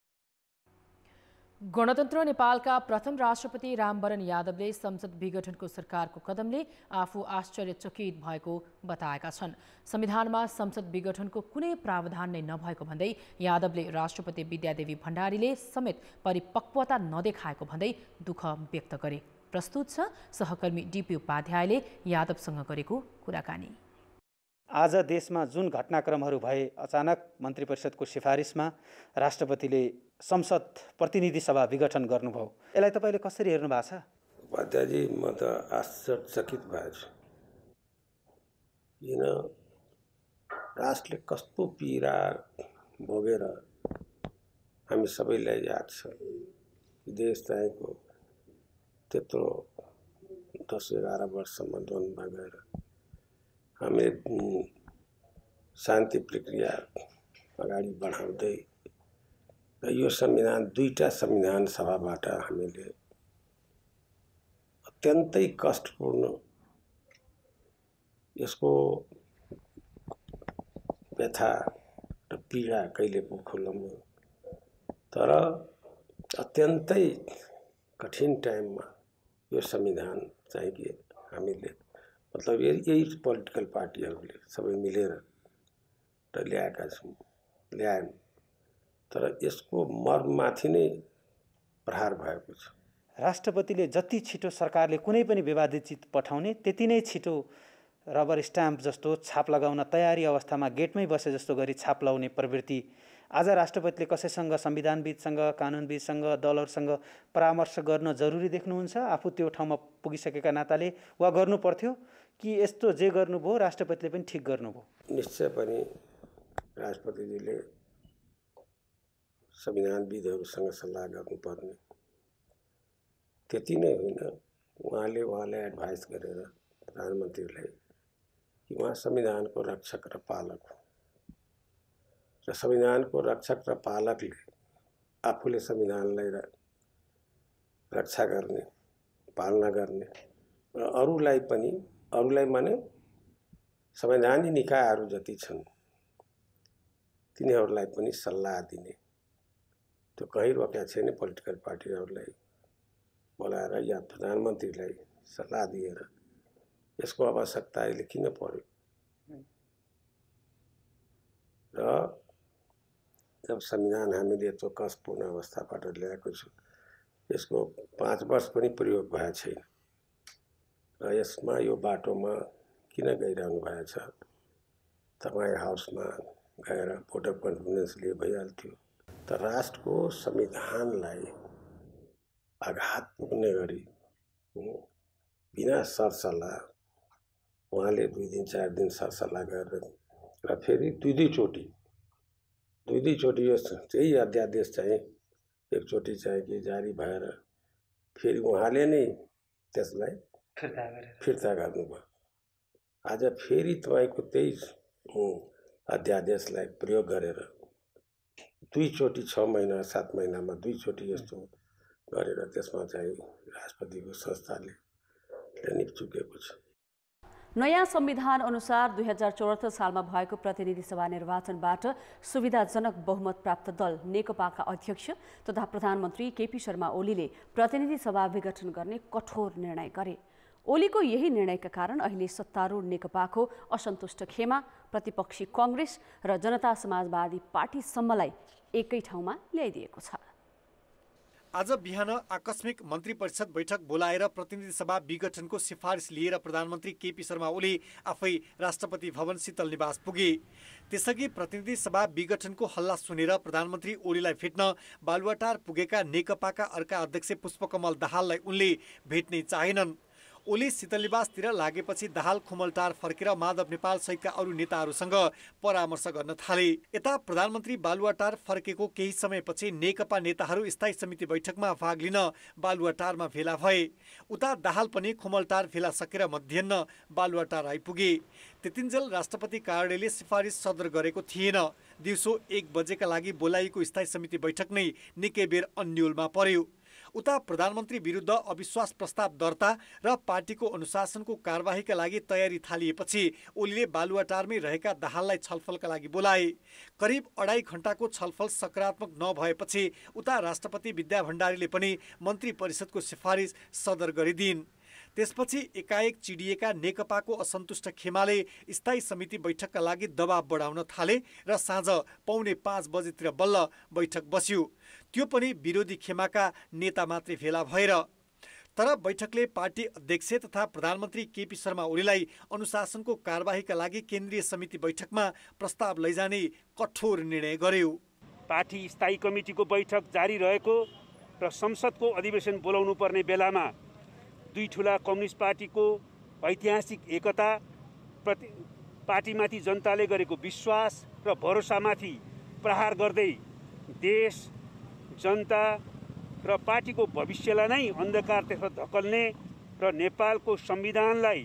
गणतन्त्र नेपालका प्रथम राष्ट्रपति रामवरण यादवले संसद विघटनको सरकारको कदमले आफू आश्चर्यचकित भएको बताएका छन्। संविधानमा संसद विघटनको कुनै प्रावधान नै नभएको भन्दै यादवले राष्ट्रपति विद्यादेवी भण्डारीले समेत परिपक्वता नदेखाएको भन्दै दुःख व्यक्त गरे। प्रस्तुत छ सहकर्मी डिपी उपाध्यायले यादवसँग गरेको कुराकानी। आज देशमा जुन घटनाक्रमहरू भए, अचानक मन्त्री परिषदको सिफारिसमा राष्ट्रपतिले संसद प्रतिनिधि सभा विघटन गर्नुभयो, यसलाई तपाईँले कसरी हेर्नु भएको छ? उपाध्यायजी, म त आश्चर्यचकित भएको छु। किन राष्ट्रले कस्तो पीडा भोगेर हामी सबैलाई याद छ। देश चाहेको त्यत्रो दस एघार वर्षसम्म द्वन्द्वमा गएर हामीले शान्ति प्रक्रिया अगाडि बढाउँदै र यो संविधान दुईटा संविधान सभाबाट हामीले अत्यन्तै कष्टपूर्ण यसको व्यथा र पीडा कहिले पो खोल्नु, तर अत्यन्तै कठिन टाइममा यो संविधान चाहिँ कि हामीले मतलब यही पोलिटिकल पार्टीहरूले सबै मिलेर र ल्याएका छौँ ल्यायौँ, तर यसको मर्ममाथि नै प्रहार भएको छ। राष्ट्रपतिले जति छिटो सरकारले कुनै पनि विवादित चिज पठाउने त्यति नै छिटो रबर स्ट्याम्प जस्तो छाप लगाउन तयारी अवस्थामा गेटमै बसे जस्तो गरी छाप लगाउने प्रवृत्ति आज राष्ट्रपतिले कसैसँग, संविधानविदसँग, कानुनविदसँग, दलहरूसँग परामर्श गर्न जरुरी देख्नुहुन्छ? आफू त्यो ठाउँमा पुगिसकेका नाताले वा गर्नु पर्थ्यो कि यस्तो जे गर्नुभयो राष्ट्रपतिले पनि ठिक गर्नुभयो? निश्चय पनि राष्ट्रपतिजीले संविधानविदहरूसँग सल्लाह गर्नुपर्ने, त्यति नै होइन, उहाँले उहाँलाई एडभाइस गरेर प्रधानमन्त्रीलाई कि उहाँ संविधानको रक्षक र पालक हो र संविधानको रक्षक र पालकले आफूले संविधानलाई रक्षा गर्ने, पालना गर्ने र अरूलाई पनि, अरूलाई माने संवैधानिक निकायहरू जति छन् तिनीहरूलाई पनि सल्लाह दिने, त्यो कहीँ रोकेका छैन। पोलिटिकल पार्टीहरूलाई बोलाएर या प्रधानमन्त्रीलाई सल्लाह दिएर यसको आवश्यकता अहिले किन पर्यो र जब संविधान हामीले यत्रो कष्टपूर्ण अवस्थाबाट ल्याएको छु, यसको पाँच वर्ष पनि प्रयोग भएको छैन र यसमा यो बाटोमा किन गइरहनु भएको छ? तपाईँ हाउसमा गएर भोट अफ कन्फिडेन्स लिए भइहाल्थ्यो, तर राष्ट्रको संविधानलाई आघात पुग्ने गरी बिना सरसल्लाह उहाँले दुई दिन चार दिन सरसल्लाह गरेर र फेरि दुई दुईचोटि दुई दुईचोटि यो त्यही अध्यादेश चाहिँ एकचोटि चाहिँ कि जारी भएर फेरि उहाँले नै त्यसलाई फिर्ता गर्नुभयो। आज फेरि तपाईँको त्यही अध्यादेशलाई प्रयोग गरेर दुईचोटि छ महिना सात महिनामा दुईचोटि यस्तो गरेर त्यसमा चाहिँ राष्ट्रपतिको संस्थाले निप्चुकेको छ। नयाँ संविधान अनुसार दुई हजार चौहत्तर सालमा भएको प्रतिनिधि सभा निर्वाचनबाट सुविधाजनक बहुमत प्राप्त दल नेकपाका अध्यक्ष तथा प्रधानमन्त्री केपी शर्मा ओलीले प्रतिनिधि सभा विघटन गर्ने कठोर निर्णय गरे। ओलीको यही निर्णयका कारण अहिले सत्तारूढ नेकपाको असन्तुष्ट खेमा प्रतिपक्षी कांग्रेस र जनता समाजवादी पार्टीसम्मलाई एकै ठाउँमा ल्याइदिएको छ। आज बिहान आकस्मिक मन्त्री परिषद बैठक बोलाएर प्रतिनिधि सभा विघटनको सिफारिस लिएर प्रधानमन्त्री केपी शर्मा ओली आफै राष्ट्रपति भवन शीतल निवास पुगे। त्यसअघि प्रतिनिधि सभा विघटनको हल्ला सुनेर प्रधानमन्त्री ओलीलाई भेट्न बालुवाटार पुगेका नेकपाका अर्का अध्यक्ष पुष्पकमल दाहाललाई उनले भेट्नै चाहेनन्। ओली शीतलनिवासतिर लागेपछि दाहाल खुमलटार फर्केर माधव नेपाल सहितका अरू नेताहरूसँग परामर्श गर्न थाले। यता प्रधानमन्त्री बालुवाटार फर्केको केही समयपछि नेकपा नेताहरू स्थायी समिति बैठकमा भाग लिन बालुवाटारमा भेला भए। उता दाहाल पनि खुमलटार भेला सकेर मध्याह्न बालुवाटार आइपुगे। त्यतिन्जेल राष्ट्रपति कार्यालयले सिफारिस सदर गरेको थिएन। दिउँसो एक बजेका लागि बोलाइएको स्थायी समिति बैठक नै निकै बेर अन्योलमा पर्यो। उता प्रधानमन्त्री विरुद्ध अविश्वास प्रस्ताव दर्ता र पार्टीको अनुशासनको कारबाहीका लागि तयारी थालिएपछि ओलीले बालुवाटारमै रहेका दाहाललाई छलफलका लागि बोलाए। करिब अढाई घण्टाको छलफल सकारात्मक नभएपछि उता राष्ट्रपति विद्या भण्डारीले पनि मन्त्री परिषदको सिफारिस सदर गरिदिन्। त्यसपछि एकाएक चिडिएका नेकपाको असन्तुष्ट खेमाले स्थायी समिति बैठकका लागि दबाब बढाउन थाले र साँझ पौने पाँच बजेतिर बल्ल बैठक बस्यो। त्यो पनि विरोधी खेमाका नेता मात्रै भेला भएर। तर बैठकले पार्टी अध्यक्ष तथा प्रधानमन्त्री केपी शर्मा ओलीलाई अनुशासनको कारबाहीका लागि केन्द्रीय समिति बैठकमा प्रस्ताव लैजाने कठोर निर्णय गर्यो। पार्टी स्थायी कमिटीको बैठक जारी रहेको र संसदको अधिवेशन बोलाउनु पर्ने बेलामा दुई ठुला कम्युनिस्ट पार्टीको ऐतिहासिक एकता प्रति पार्टीमाथि जनताले गरेको विश्वास र भरोसामाथि प्रहार गर्दै देश जनता र पार्टीको भविष्यलाई नै अन्धकारतर्फ धकल्ने र नेपालको संविधानलाई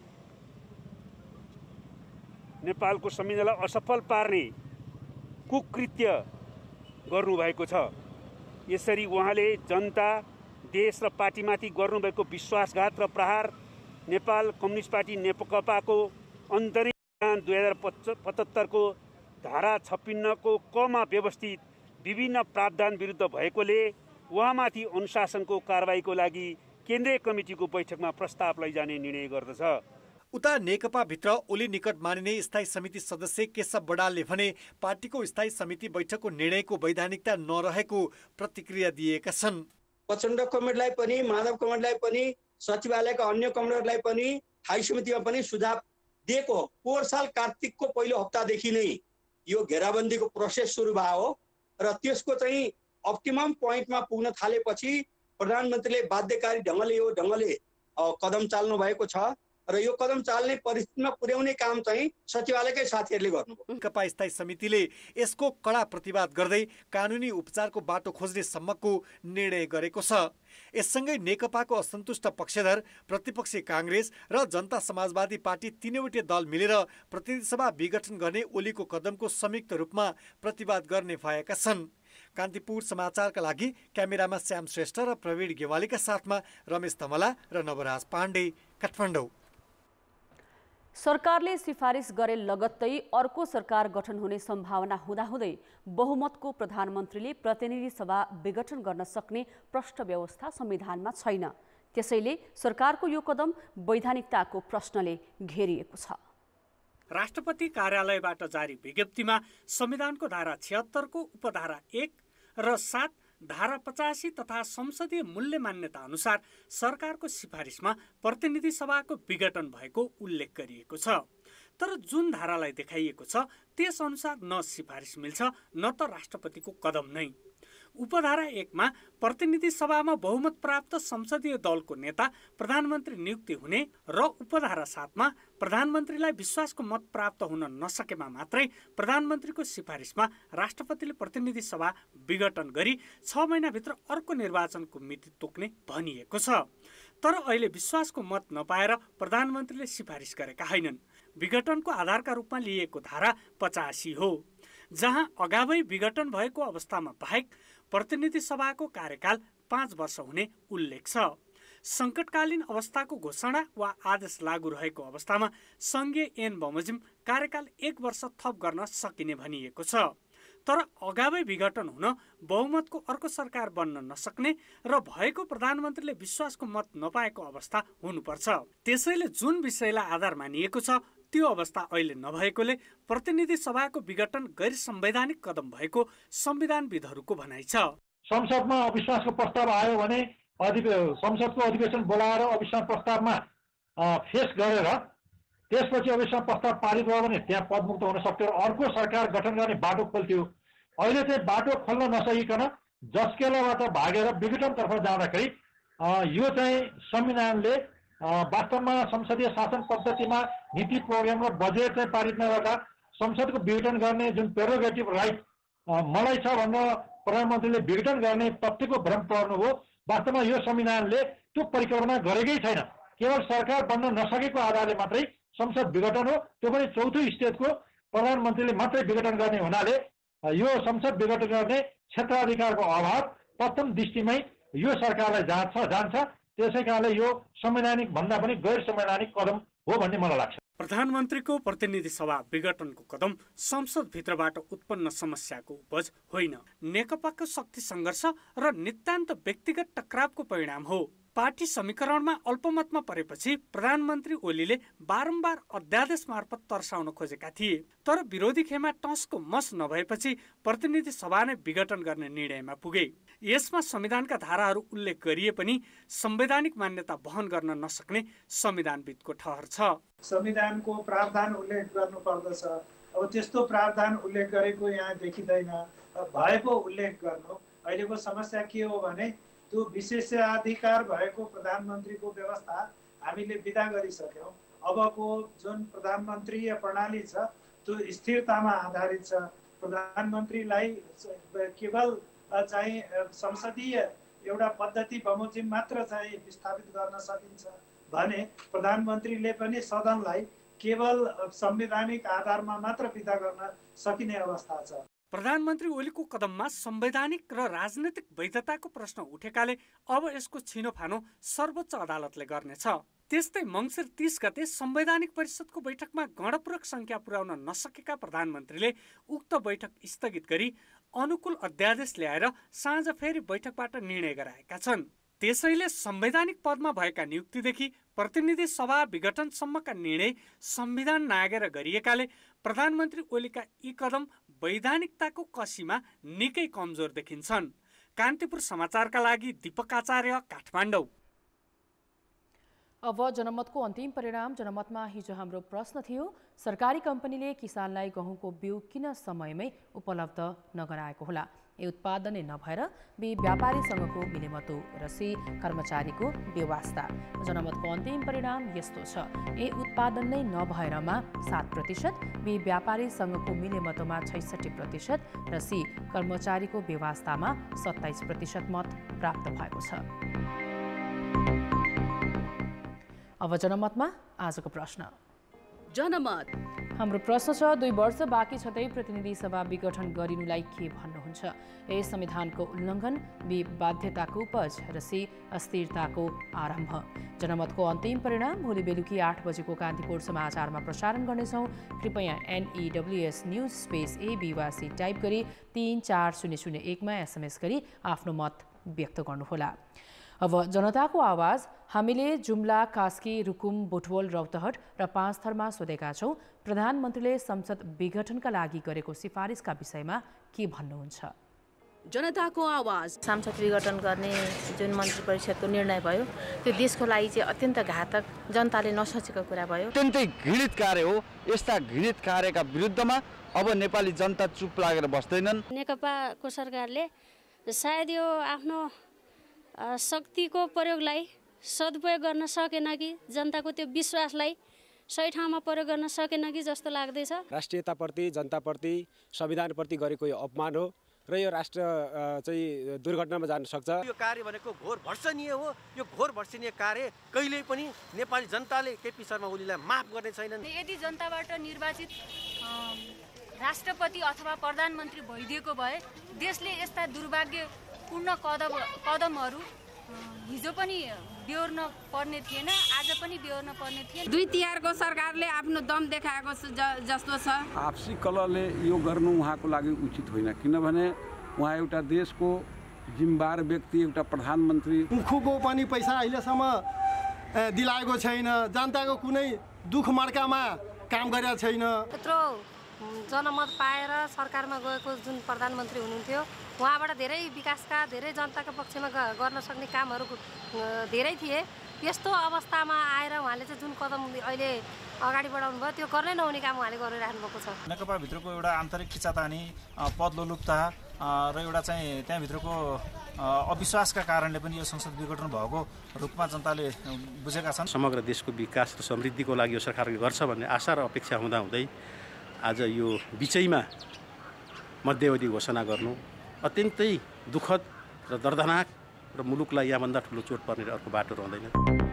नेपालको संविधानलाई असफल पार्ने कुकृत्य गर्नुभएको छ। यसरी उहाँले जनता देश र पार्टीमाथि गर्नुभएको विश्वासघात र प्रहार नेपाल कम्युनिस्ट पार्टी नेकपाको अन्तरिम दुई हजार पचहत्तरको धारा छप्पन्नको कमा व्यवस्थित विभिन्न प्रावधान विरुद्ध भएकोले उहाँमाथि अनुशासनको कारबाहीको लागि केन्द्रीय कमिटीको बैठकमा प्रस्ताव लैजाने निर्णय गर्दछ। उता नेकपाभित्र ओली निकट मानिने स्थायी समिति सदस्य केशव बडालले भने पार्टीको स्थायी समिति बैठकको निर्णयको वैधानिकता नरहेको प्रतिक्रिया दिएका छन्। प्रचण्ड कमेटीलाई पनि माधव कमेटीलाई पनि सचिवालयका अन्य कमेटीहरूलाई पनि स्थायी समितिमा पनि सुझाव दिएको हो। पोहोर साल कार्तिकको पहिलो हप्तादेखि नै यो घेराबन्दीको प्रोसेस सुरु भयो हो र त्यसको चाहिँ अप्टिमम पोइन्टमा पुग्न थालेपछि प्रधानमन्त्रीले बाध्यकारी ढङ्गले यो ढङ्गले कदम चाल्नु भएको छ र यो कदम चाल्ने परिस्थितिमा पुर्याउने काम चाहिँ सचिवालयकै साथीहरूले गर्नुभयो। नेकपा स्थायी समितिले यसको कडा प्रतिवाद गर्दै कानुनी उपचारको बाटो खोज्ने सम्मको निर्णय गरेको छ। यससँगै नेकपाको असन्तुष्ट पक्षधर प्रतिपक्षी कांग्रेस र जनता समाजवादी पार्टी तीनैवटै दल मिलेर प्रतिनिधि सभा विघटन गर्ने ओलीको कदमको संयुक्त रूपमा प्रतिवाद गर्ने भएका छन्। कान्तिपुर समाचारका लागि क्यामेरामा श्याम श्रेष्ठ र प्रवीण गेवालीका साथमा रमेश धमला र नवराज पाण्डे, काठमाडौँ। सरकारले सिफारिस गरे लगत्तै अर्को सरकार गठन हुने सम्भावना हुँदाहुँदै बहुमतको प्रधानमन्त्रीले प्रतिनिधि सभा विघटन गर्न सक्ने प्रष्ट व्यवस्था संविधानमा छैन। त्यसैले सरकारको यो कदम वैधानिकताको प्रश्नले घेरिएको छ। राष्ट्रपति कार्यालयबाट जारी विज्ञप्तिमा संविधानको धारा छिहत्तरको उपधारा एक र सात, धारा पचासी तथा संसदीय मूल्य मान्यता अनुसार सरकारको सिफारिसमा प्रतिनिधि सभाको विघटन भएको उल्लेख गरिएको छ। तर जुन धारालाई देखाइएको छ त्यस अनुसार न सिफारिस मिल्छ न त राष्ट्रपतिको कदम नै। उपधारा एकमा प्रतिनिधि सभामा बहुमत प्राप्त संसदीय दलको नेता प्रधानमन्त्री नियुक्ति हुने र उपधारा सातमा प्रधानमन्त्रीलाई विश्वासको मत प्राप्त हुन नसकेमा मात्रै प्रधानमन्त्रीको सिफारिसमा राष्ट्रपतिले प्रतिनिधि सभा विघटन गरी छ महिनाभित्र अर्को निर्वाचनको मिति तोक्ने भनिएको छ। तर अहिले विश्वासको मत नपाएर प्रधानमन्त्रीले सिफारिस गरेका होइनन्। विघटनको आधारका रूपमा लिएको धारा पचासी हो। जहाँ अगावै विघटन भएको अवस्थामा बाहेक प्रतिनिधि सभाको कार्यकाल पाँच वर्ष हुने उल्लेख छ। सङ्कटकालीन अवस्थाको घोषणा वा आदेश लागू रहेको अवस्थामा सङ्घीय ऐन बमोजिम कार्यकाल एक वर्ष थप गर्न सकिने भनिएको छ। तर अगावै विघटन हुन बहुमतको अर्को सरकार बन्न नसक्ने र भएको प्रधानमन्त्रीले विश्वासको मत नपाएको अवस्था हुनुपर्छ। त्यसैले जुन विषयलाई आधार मानिएको छ त्यो अवस्था अहिले नभएकोले प्रतिनिधि सभाको विघटन गैर संवैधानिक कदम भएको संविधानविदहरूको भनाइ छ। संसदमा अविश्वासको प्रस्ताव आयो भने संसदको अधिवेशन बोलाएर अविश्वास प्रस्तावमा फेस गरेर त्यसपछि अविश्वास प्रस्ताव पारित भयो भने त्यहाँ पदमुक्त हुन सक्थ्यो र अर्को सरकार गठन गर्ने बाटो खोल्थ्यो। अहिले चाहिँ बाटो खोल्न नसकिकन जस्केलाबाट भागेर विघटनतर्फ जाँदाखेरि यो चाहिँ संविधानले वास्तवमा संसदीय शासन पद्धतिमा नीति प्रोग्राम र बजेट चाहिँ पारित नगर्दा संसदको विघटन गर्ने जुन प्रेरोगेटिभ राइट मलाई छ भनेर प्रधानमन्त्रीले विघटन गर्ने तथ्यको भ्रम पर्नुभयो। वास्तवमा यो संविधानले त्यो परिकल्पना गरेकै छैन। केवल सरकार बन्न नसकेको आधारले मात्रै संसद विघटन हो, त्यो पनि चौथो स्टेजको प्रधानमन्त्रीले मात्रै विघटन गर्ने हुनाले यो संसद विघटन गर्ने क्षेत्राधिकारको अभाव प्रथम दृष्टिमै यो सरकारलाई जान्छ जान्छ त्यसै कारणले यो संवैधानिक भन्दा पनि गैर संवैधानिक कदम हो भन्ने मलाई लाग्छ। प्रधानमन्त्रीको प्रतिनिधि सभा विघटनको कदम संसदभित्रबाट उत्पन्न समस्याको उपज होइन, नेकपाको शक्ति सङ्घर्ष र नितान्त व्यक्तिगत टकरावको परिणाम हो। पार्टी समीकरणमा अल्पमतमा परेपछि प्रधानमन्त्री ओलीले बारम्बार अध्यादेश मार्फत तर्साउन खोजेका थिए, तर विरोधी खेमा टसको मस नभएपछि प्रतिनिधि सभा नै विघटन गर्ने निर्णयमा पुगे। यसमा संविधानका धाराहरू उल्लेख गरिए पनि संवैधानिक मान्यता वहन गर्न नसक्ने संविधानविदको ठहर छ। संविधानको प्रावधान उल्लेख गर्नु पर्दछ, अब त्यस्तो प्रावधान उल्लेख गरेको यहाँ देखिँदैन। भएको उल्लेख गर्नु, अहिलेको समस्या के हो भने त्यो विशेषाधिकार भएको प्रधानमन्त्रीको व्यवस्था हामीले विदा गरिसक्यौँ। अबको जुन प्रधानमन्त्रीय प्रणाली छ त्यो स्थिरतामा आधारित छ। प्रधानमन्त्रीलाई केवल चाहिँ संसदीय एउटा पद्धति बमोजिम मात्र चाहिँ विस्थापित गर्न सकिन्छ भने प्रधानमन्त्रीले पनि सदनलाई केवल संवैधानिक आधारमा मात्र विदा गर्न सकिने अवस्था छ। प्रधानमन्त्री ओलीको कदममा संवैधानिक र राजनैतिक वैधताको प्रश्न उठेकाले अब यसको छिनोफानो सर्वोच्च अदालतले गर्नेछ। त्यस्तै मङ्सिर तीस गते संवैधानिक परिषदको बैठकमा गणपूरक संख्या पुर्याउन नसकेका प्रधानमन्त्रीले उक्त बैठक स्थगित गरी अनुकूल अध्यादेश ल्याएर साँझ फेरि बैठकबाट निर्णय गराएका छन्। त्यसैले संवैधानिक पदमा भएका नियुक्तिदेखि प्रतिनिधि सभा विघटनसम्मका निर्णय संविधान नागेर गरिएकाले प्रधानमन्त्री ओलीका यी कदम वैधानिकताको कसीमा निकै कमजोर देखिन्छन्। कान्तिपुर समाचारका लागि दीपक आचार्य, काठमाडौँ। अब जनमतको अन्तिम परिणाम। जनमतमा हिजो हाम्रो प्रश्न थियो, सरकारी कम्पनीले किसानलाई गहुँको बिउ किन समयमै उपलब्ध नगराएको होला? ए उत्पादनै नभएर बी व्यापारीसँगको मिलेमतो र सी कर्मचारीको बेवास्ता। जनमतको अन्तिम परिणाम यस्तो छ, ए उत्पादन नै नभएरमा सात प्रतिशत, बी व्यापारीसँगको मिलेमतोमा छैसठी प्रतिशत र सी कर्मचारीको बेवास्तामा सत्ताइस प्रतिशत मत प्राप्त भएको छ। अब जनमतमा आजको प्रश्न। जनमत हाम्रो प्रश्न छ, दुई वर्ष बाँकी छँदै प्रतिनिधि सभा विघटन गरिनुलाई के भन्नुहुन्छ? ए संविधानको उल्लङ्घन, बी बाध्यताको उपज र सी अस्थिरताको आरम्भ। जनमतको अन्तिम परिणाम भोलि बेलुकी आठ बजेको कान्तिपुर समाचारमा प्रसारण गर्नेछौँ। कृपया एनईडब्ल्युएस न्युज स्पेस ए बीवासी टाइप गरी तीन चार शून्य शून्य एकमा एसएमएस गरी आफ्नो मत व्यक्त गर्नुहोला। अब जनताको आवाज। हामीले जुम्ला, कास्की, रुकुम, बुटवल, रौतहट र पाँचथरमा सोधेका छौँ, प्रधानमन्त्रीले संसद विघटनका लागि गरेको सिफारिसका विषयमा के भन्नुहुन्छ? जनताको आवाज। सांसद विघटन गर्ने जुन मन्त्री परिषदको निर्णय भयो त्यो देशको लागि चाहिँ अत्यन्त घातक, जनताले नसोचेको कुरा भयो। अत्यन्तै घृणित कार्य हो। यस्ता घृणित कार्यका विरुद्धमा अब नेपाली जनता चुप लागेर बस्दैनन्। नेकपाको सरकारले सायद यो आफ्नो शक्तिको प्रयोगलाई सदुपयोग गर्न सकेन कि जनताको त्यो विश्वासलाई सही ठाउँमा प्रयोग गर्न सकेन कि जस्तो लाग्दैछ। राष्ट्रियताप्रति, जनताप्रति, संविधानप्रति गरेको यो अपमान हो र यो राष्ट्र चाहिँ दुर्घटनामा जान सक्छ। यो कार्य भनेको घोर भर्सनीय हो। यो घोर भर्सनीय कार्य कहिल्यै पनि नेपाली जनताले केपी शर्मा ओलीलाई माफ गर्ने छैनन्। यदि जनताबाट निर्वाचित राष्ट्रपति अथवा प्रधानमन्त्री भइदिएको भए देशले यस्ता दुर्भाग्यपूर्ण कदम कदमहरू हिजो पनि बेहोर्न पर्ने थिएन, आज पनि बेहोर्न पर्ने थिएन। दुई तिहारको सरकारले आफ्नो दम देखाएको जस्तो छ। आपसी कलहले यो गर्नु उहाँको लागि उचित होइन, किनभने उहाँ एउटा देशको जिम्मेवार व्यक्ति, एउटा प्रधानमन्त्री। मुखुको पनि पैसा अहिलेसम्म दिलाएको छैन, जनताको कुनै दुख मर्कामा काम गरेको छैन। यत्रो जनमत पाएर सरकारमा गएको जुन प्रधानमन्त्री हुनुहुन्थ्यो उहाँबाट धेरै विकासका धेरै जनताको पक्षमा गर्न सक्ने कामहरू धेरै थिए। यस्तो अवस्थामा आएर उहाँले चाहिँ जुन कदम अहिले अगाडि बढाउनु भयो त्यो गर्नै नहुने काम उहाँले गरिराख्नु भएको छ। नेकपाभित्रको एउटा आन्तरिक खिचातानी, पदलोलुपता र एउटा चाहिँ त्यहाँभित्रको अविश्वासका कारणले पनि यो संसद विघटन भएको रूपमा जनताले बुझेका छन्। समग्र देशको विकास र समृद्धिको लागि यो सरकारले गर्छ भन्ने आशा र अपेक्षा हुँदाहुँदै आज यो बिचैमा मध्यावधि घोषणा गर्नु अत्यन्तै दुःखद र दर्दनाक र मुलुकलाई यहाँभन्दा ठुलो चोट पर्ने अर्को बाटो रहँदैन।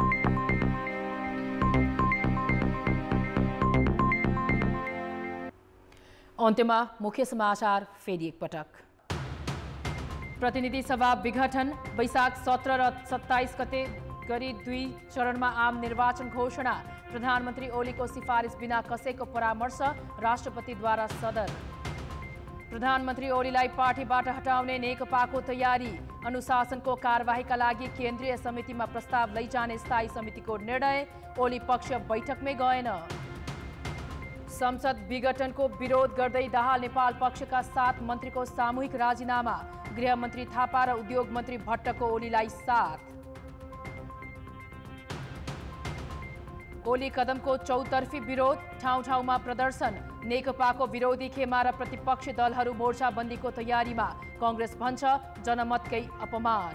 अन्त्यमा मुख्य समाचार फेरि एकपटक। प्रतिनिधि सभा विघटन, वैशाख सत्र र सत्ताइस गते गरी दुई चरणमा आम निर्वाचन घोषणा। प्रधानमन्त्री ओलीको सिफारिस बिना कसैको परामर्श, राष्ट्रपतिद्वारा सदन। प्रधानमन्त्री ओलीलाई पार्टीबाट हटाउने नेकपाको तयारी, अनुशासनको कारबाहीका लागि केन्द्रीय समितिमा प्रस्ताव लैजाने स्थायी समितिको निर्णय, ओली पक्ष बैठकमै गएन। संसद विघटनको विरोध गर्दै दाहाल नेपाल पक्षका सात मन्त्रीको सामूहिक राजीनामा, गृहमन्त्री थापा र उद्योग मन्त्री भट्टको ओलीलाई साथ। ओली कदमको चौतर्फी विरोध, ठाउँ ठाउँमा प्रदर्शन, नेकपाको विरोधी खेमा र प्रतिपक्षी दलहरू मोर्चाबन्दीको तयारीमा, कांग्रेस भन्छ जनमतकै अपमान।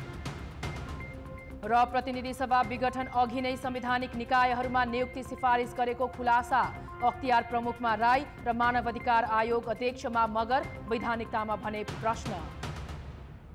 र प्रतिनिधि सभा विघटन अघि नै संवैधानिक निकायहरूमा नियुक्ति सिफारिस गरेको खुलासा, अख्तियार प्रमुखमा राई र मानवाधिकार आयोग अध्यक्षमा मगर, वैधानिकतामा भने प्रश्न।